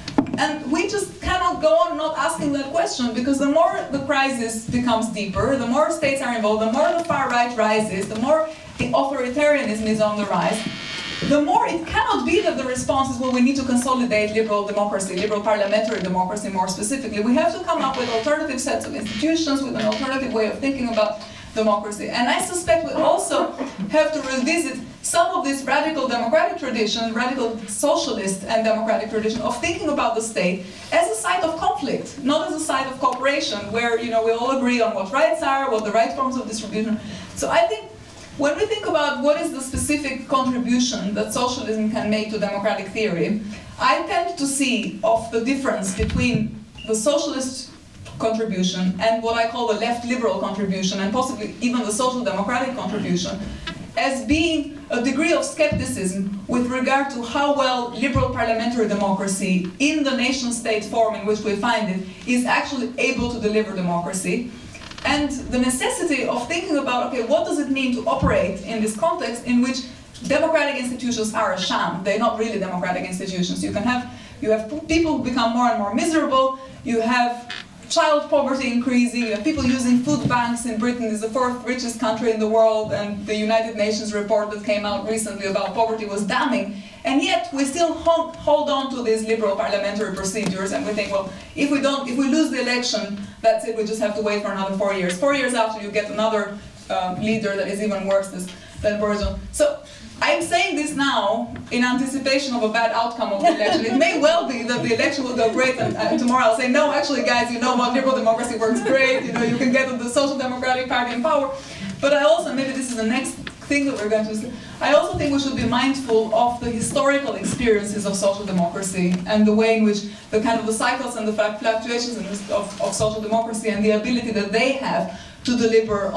And we just cannot go on not asking that question, because the more the crisis becomes deeper, the more states are involved, the more the far right rises, the more the authoritarianism is on the rise, the more it cannot be that the response is, well, we need to consolidate liberal democracy, liberal parliamentary democracy more specifically. We have to come up with alternative sets of institutions, with an alternative way of thinking about democracy. And I suspect we also have to revisit some of this radical democratic tradition, radical socialist and democratic tradition of thinking about the state as a site of conflict, not as a site of cooperation, where we all agree on what rights are, what the right forms of distribution. So I think when we think about what is the specific contribution that socialism can make to democratic theory, I tend to see of the difference between the socialist contribution and what I call the left liberal contribution, and possibly even the social democratic contribution, as being a degree of skepticism with regard to how well liberal parliamentary democracy in the nation-state form in which we find it is actually able to deliver democracy. And the necessity of thinking about, okay, what does it mean to operate in this context in which democratic institutions are a sham? They're not really democratic institutions. You have people who become more and more miserable. You have child poverty increasing. You have people using food banks in Britain. It's the 4th richest country in the world, and the United Nations report that came out recently about poverty was damning. And yet we still hold on to these liberal parliamentary procedures, and we think, well, if we lose the election, that's it, we just have to wait for another 4 years. 4 years after, you get another leader that is even worse than Boris Johnson. So I'm saying this now in anticipation of a bad outcome of the election. It may well be that the election will go great, and tomorrow I'll say, no, actually, guys, you know what, liberal democracy works great, you can get the Social Democratic Party in power. But I also, maybe this is the next thing that we're going to see, I also think we should be mindful of the historical experiences of social democracy and the way in which the kind of the cycles and the fluctuations of social democracy and the ability that they have to deliver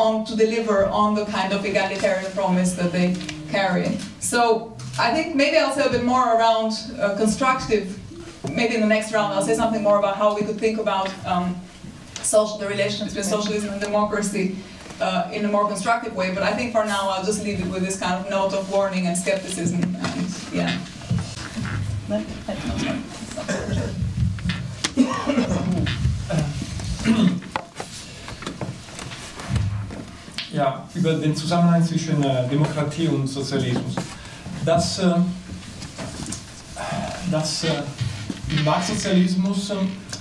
on the kind of egalitarian promise that they carry. So I think maybe I'll say a bit more around constructive, maybe in the next round I'll say something more about how we could think about the relations between socialism and democracy in a more constructive way, but I think for now I'll just leave it with this kind of note of warning and skepticism, and yeah. Ja, über den Zusammenhang zwischen Demokratie und Sozialismus. Dass im Marktsozialismus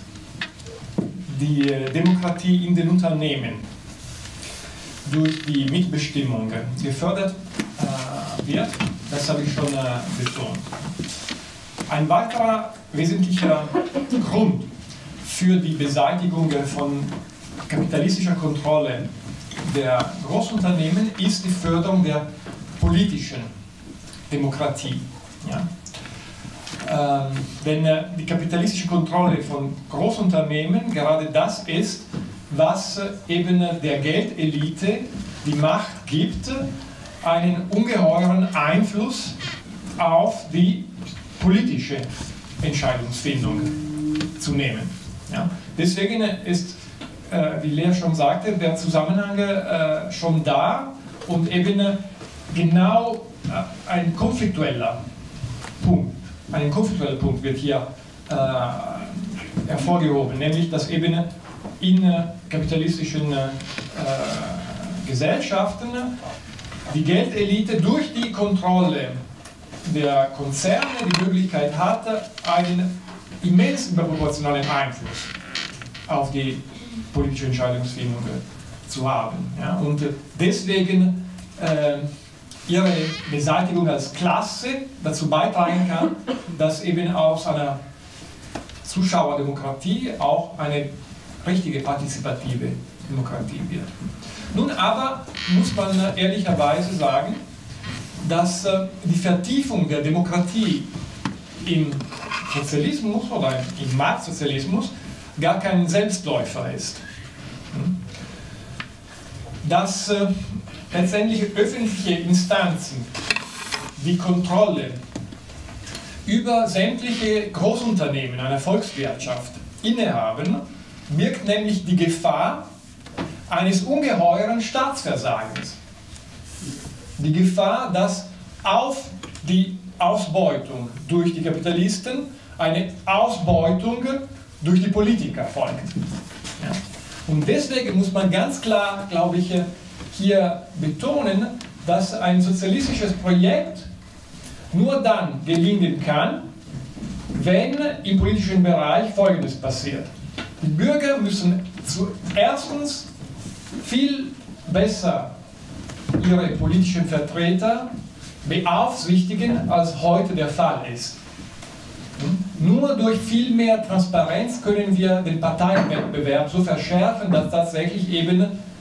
die Demokratie in den Unternehmen durch die Mitbestimmung gefördert wird, das habe ich schon betont. Ein weiterer wesentlicher Grund für die Beseitigung von kapitalistischer Kontrolle der Großunternehmen ist die Förderung der politischen Demokratie. Ja? Denn die kapitalistische Kontrolle von Großunternehmen gerade das ist, was eben der Geldelite die Macht gibt, einen ungeheuren Einfluss auf die politische Entscheidungsfindung zu nehmen. Ja? Deswegen ist, wie Lea schon sagte, der Zusammenhang schon da und eben genau ein konfliktueller Punkt wird hier hervorgehoben, nämlich dass eben in kapitalistischen Gesellschaften die Geldelite durch die Kontrolle der Konzerne die Möglichkeit hatte, einen immens überproportionalen Einfluss auf die politische Entscheidungsfindung zu haben. Ja? Und deswegen ihre Beseitigung als Klasse dazu beitragen kann, dass eben aus einer Zuschauerdemokratie auch eine richtige partizipative Demokratie wird. Nun aber muss man ehrlicherweise sagen, dass die Vertiefung der Demokratie im Sozialismus oder im Marktsozialismus gar kein Selbstläufer ist. Dass letztendlich öffentliche Instanzen die Kontrolle über sämtliche Großunternehmen einer Volkswirtschaft innehaben, birgt nämlich die Gefahr eines ungeheuren Staatsversagens. Die Gefahr, dass auf die Ausbeutung durch die Kapitalisten eine Ausbeutung durch die Politiker folgt. Ja. Und deswegen muss man ganz klar, glaube ich, hier betonen, dass ein sozialistisches Projekt nur dann gelingen kann, wenn im politischen Bereich Folgendes passiert. Die Bürger müssen zuerstens viel besser ihre politischen Vertreter beaufsichtigen, als heute der Fall ist. Nur durch viel mehr Transparenz können wir den Parteienwettbewerb so verschärfen, dass tatsächlich eben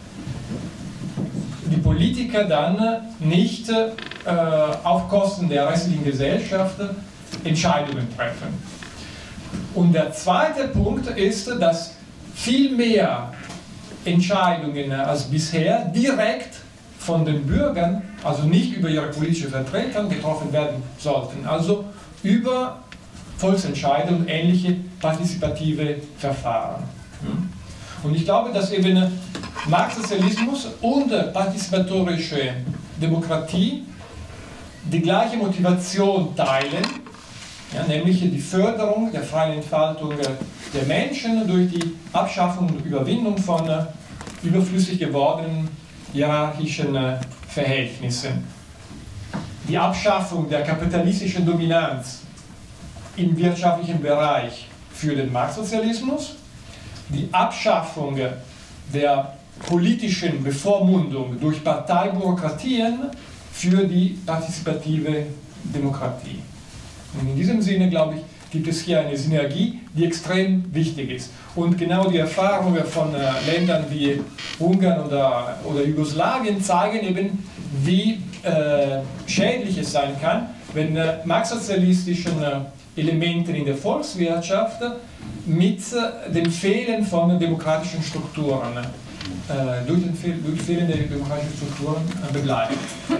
die Politiker dann nicht auf Kosten der restlichen Gesellschaft Entscheidungen treffen. Und der zweite Punkt ist, dass viel mehr Entscheidungen als bisher direkt von den Bürgern, also nicht über ihre politischen Vertreter, getroffen werden sollten. Also über Volksentscheide und ähnliche partizipative Verfahren. Und ich glaube, dass eben Marktsozialismus und partizipatorische Demokratie die gleiche Motivation teilen, ja, nämlich die Förderung der freien Entfaltung der Menschen durch die Abschaffung und Überwindung von überflüssig gewordenen hierarchischen Verhältnissen. Die Abschaffung der kapitalistischen Dominanz im wirtschaftlichen Bereich für den Marktsozialismus, die Abschaffung der politischen Bevormundung durch Parteibürokratien für die partizipative Demokratie. Und in diesem Sinne, glaube ich, gibt es hier eine Synergie, die extrem wichtig ist. Und genau die Erfahrungen von Ländern wie Ungarn oder Jugoslawien zeigen eben, wie schädlich es sein kann, wenn marktsozialistischen Elementen in der Volkswirtschaft mit dem Fehlen von demokratischen Strukturen, durch fehlende demokratische Strukturen begleitet wird.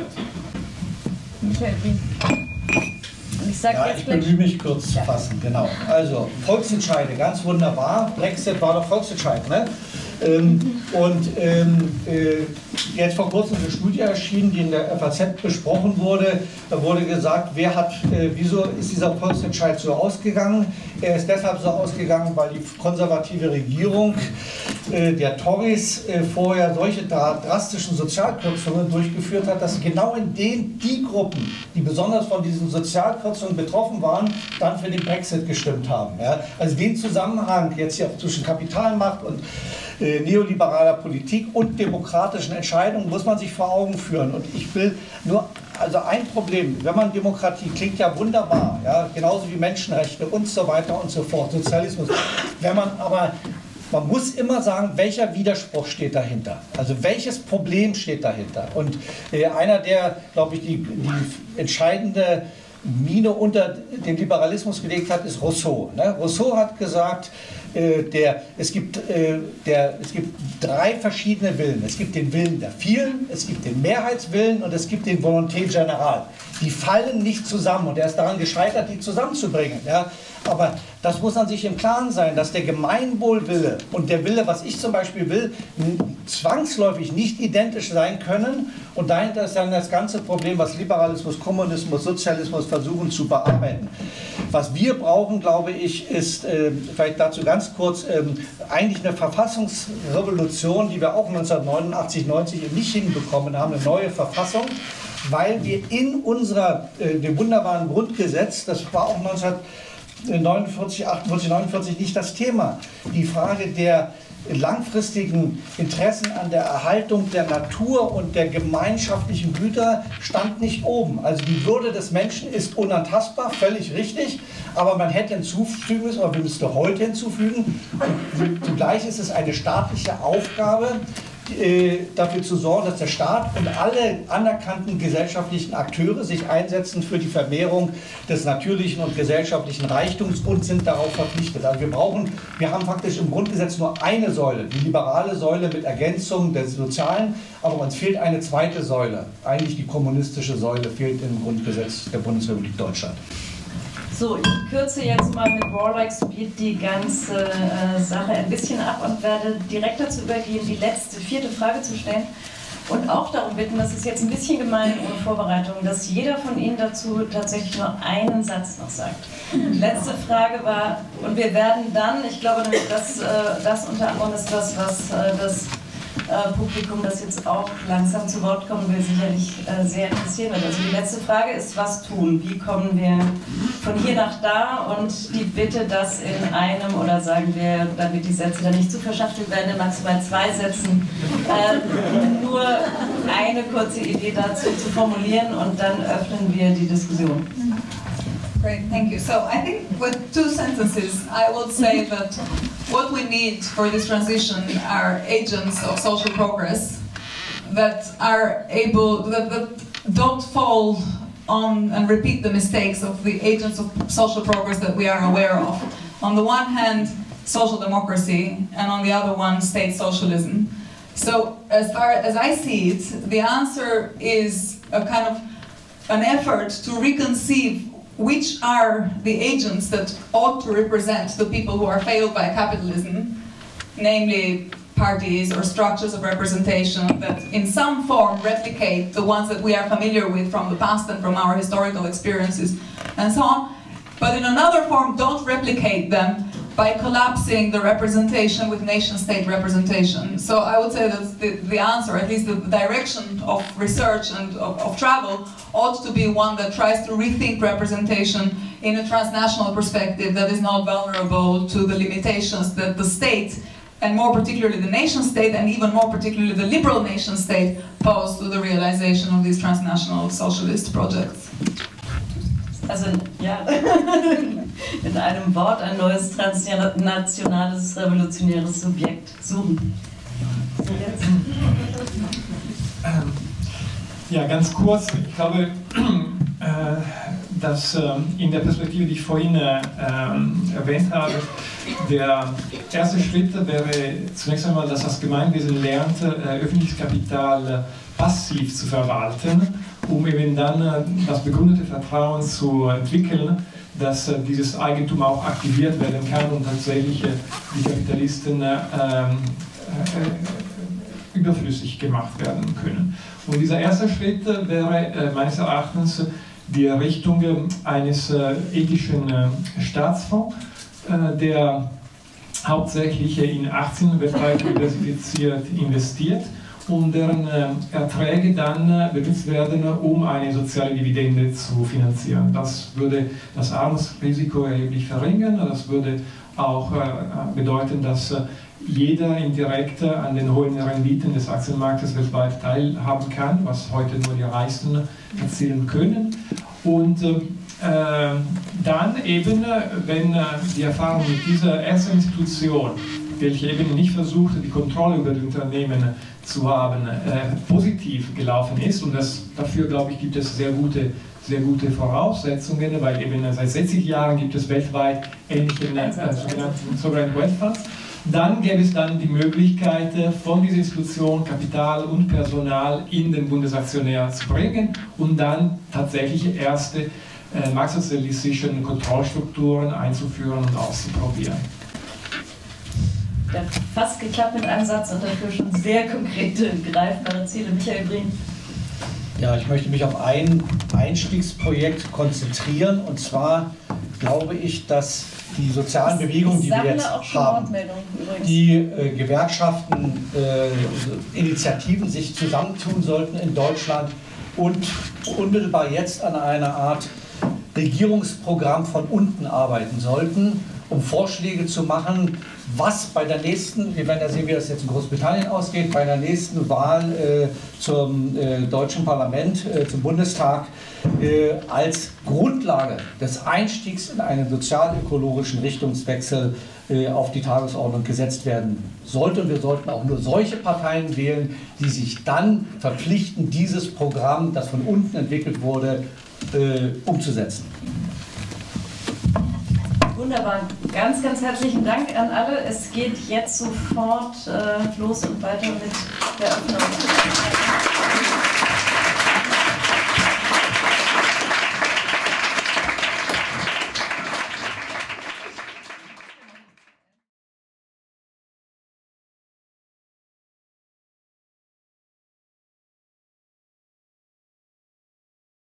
Ich bemühe mich kurz zu fassen, genau. Also, Volksentscheide, ganz wunderbar. Brexit war doch Volksentscheid, ne? Jetzt vor kurzem eine Studie erschienen, die in der FAZ besprochen wurde. Da wurde gesagt, wieso ist dieser Volksentscheid so ausgegangen? Er ist deshalb so ausgegangen, weil die konservative Regierung der Tories vorher solche drastischen Sozialkürzungen durchgeführt hat, dass genau in die Gruppen, die besonders von diesen Sozialkürzungen betroffen waren, dann für den Brexit gestimmt haben. Ja? Also den Zusammenhang jetzt hier zwischen Kapitalmacht und neoliberaler Politik und demokratischen Entscheidungen muss man sich vor Augen führen. Und ich will nur, also ein Problem, wenn man Demokratie, klingt ja wunderbar, ja, genauso wie Menschenrechte und so weiter und so fort, Sozialismus. Wenn man aber man muss immer sagen, welcher Widerspruch steht dahinter. Also welches Problem steht dahinter. Und einer, der, glaube ich, die entscheidende Mine unter den Liberalismus gelegt hat, ist Rousseau. Rousseau hat gesagt, es gibt 3 verschiedene Willen. Es gibt den Willen der vielen, es gibt den Mehrheitswillen und es gibt den Volonté générale. Die fallen nicht zusammen und er ist daran gescheitert, die zusammenzubringen. Ja? Aber das muss man sich im Klaren sein, dass der Gemeinwohlwille und der Wille, was ich zum Beispiel will, zwangsläufig nicht identisch sein können. Und dahinter ist dann das ganze Problem, was Liberalismus, Kommunismus, Sozialismus versuchen zu bearbeiten. Was wir brauchen, glaube ich, ist, vielleicht dazu ganz kurz, eigentlich eine Verfassungsrevolution, die wir auch 1989, 90 nicht hinbekommen haben, eine neue Verfassung, weil wir in dem wunderbaren Grundgesetz, das war auch 1949, 48, 49 nicht das Thema, die Frage der langfristigen Interessen an der Erhaltung der Natur und der gemeinschaftlichen Güter stand nicht oben. Also die Würde des Menschen ist unantastbar, völlig richtig, aber man hätte hinzufügen müssen, oder wir müssten heute hinzufügen, und zugleich ist es eine staatliche Aufgabe, dafür zu sorgen, dass der Staat und alle anerkannten gesellschaftlichen Akteure sich einsetzen für die Vermehrung des natürlichen und gesellschaftlichen Reichtums und sind darauf verpflichtet. Also wir haben faktisch im Grundgesetz nur eine Säule, die liberale Säule mit Ergänzung des Sozialen, aber uns fehlt eine zweite Säule. Eigentlich die kommunistische Säule fehlt im Grundgesetz der Bundesrepublik Deutschland. So, ich kürze jetzt mal mit Warlike Speed die ganze Sache ein bisschen ab und werde direkt dazu übergehen, die letzte, 4. Frage zu stellen und auch darum bitten, das ist jetzt ein bisschen gemein ohne Vorbereitung, dass jeder von Ihnen dazu tatsächlich nur einen Satz noch sagt. Die letzte Frage war, und wir werden dann, ich glaube, dass das unter anderem ist was das Publikum, das jetzt auch langsam zu Wort kommen will, sicherlich sehr interessieren wird. Also die letzte Frage ist, was tun? Wie kommen wir von hier nach da? Und die Bitte, das in einem, oder sagen wir, damit die Sätze dann nicht zu verschachtelt werden, in maximal 2 Sätzen, nur eine kurze Idee dazu zu formulieren und dann öffnen wir die Diskussion. Great, thank you. So I think with 2 sentences, I would say that what we need for this transition are agents of social progress that are able, that don't fall on and repeat the mistakes of the agents of social progress that we are aware of. On the one hand, social democracy, and on the other one, state socialism. So as far as I see it, the answer is a kind of an effort to reconceive which are the agents that ought to represent the people who are failed by capitalism, namely parties or structures of representation that in some form replicate the ones that we are familiar with from the past and from our historical experiences and so on, but in another form don't replicate them by collapsing the representation with nation-state representation. So I would say that the answer, at least the direction of research and of travel, ought to be one that tries to rethink representation in a transnational perspective that is not vulnerable to the limitations that the state, and more particularly the nation-state, and even more particularly the liberal nation-state, pose to the realization of these transnational socialist projects. Also, ja, in einem Wort ein neues transnationales, revolutionäres Subjekt suchen. So jetzt. Ja, ganz kurz. Ich glaube, dass in der Perspektive, die ich vorhin erwähnt habe, der erste Schritt wäre zunächst einmal, dass das Gemeinwesen lernt, öffentliches Kapital passiv zu verwalten, um eben dann das begründete Vertrauen zu entwickeln, dass dieses Eigentum auch aktiviert werden kann und tatsächlich die Kapitalisten überflüssig gemacht werden können. Und dieser erste Schritt wäre meines Erachtens die Richtung eines ethischen Staatsfonds, der hauptsächlich in Aktien weltweit diversifiziert investiert und deren Erträge dann benutzt werden, um eine soziale Dividende zu finanzieren. Das würde das Armutsrisiko erheblich verringern. Das würde auch bedeuten, dass jeder indirekt an den hohen Renditen des Aktienmarktes weltweit teilhaben kann, was heute nur die Reichsten erzielen können. Und dann eben, wenn die Erfahrung mit dieser ersten Institution welche eben nicht versuchte, die Kontrolle über die Unternehmen zu haben, positiv gelaufen ist. Und dafür, glaube ich, gibt es sehr gute Voraussetzungen, weil eben seit 60 Jahren gibt es weltweit ähnliche sogenannten Sovereign Wealth Funds. Dann gäbe es dann die Möglichkeit, von dieser Institution Kapital und Personal in den Bundesaktionär zu bringen und dann tatsächlich erste marktsozialistische Kontrollstrukturen einzuführen und auszuprobieren. Ja, fast geklappt mit einem Satz und dafür schon sehr konkrete, greifbare Ziele. Michael Brien. Ja, ich möchte mich auf ein Einstiegsprojekt konzentrieren, und zwar glaube ich, dass die sozialen Bewegungen, die wir jetzt haben, die Gewerkschaften, Initiativen sich zusammentun sollten in Deutschland und unmittelbar jetzt an einer Art Regierungsprogramm von unten arbeiten sollten, um Vorschläge zu machen, was bei der nächsten, wir werden ja sehen, wie das jetzt in Großbritannien ausgeht, bei der nächsten Wahl zum deutschen Parlament, zum Bundestag, als Grundlage des Einstiegs in einen sozial-ökologischen Richtungswechsel auf die Tagesordnung gesetzt werden sollte. Und wir sollten auch nur solche Parteien wählen, die sich dann verpflichten, dieses Programm, das von unten entwickelt wurde, umzusetzen. Wunderbar. Ganz, ganz herzlichen Dank an alle. Es geht jetzt sofort los und weiter mit der Öffnung.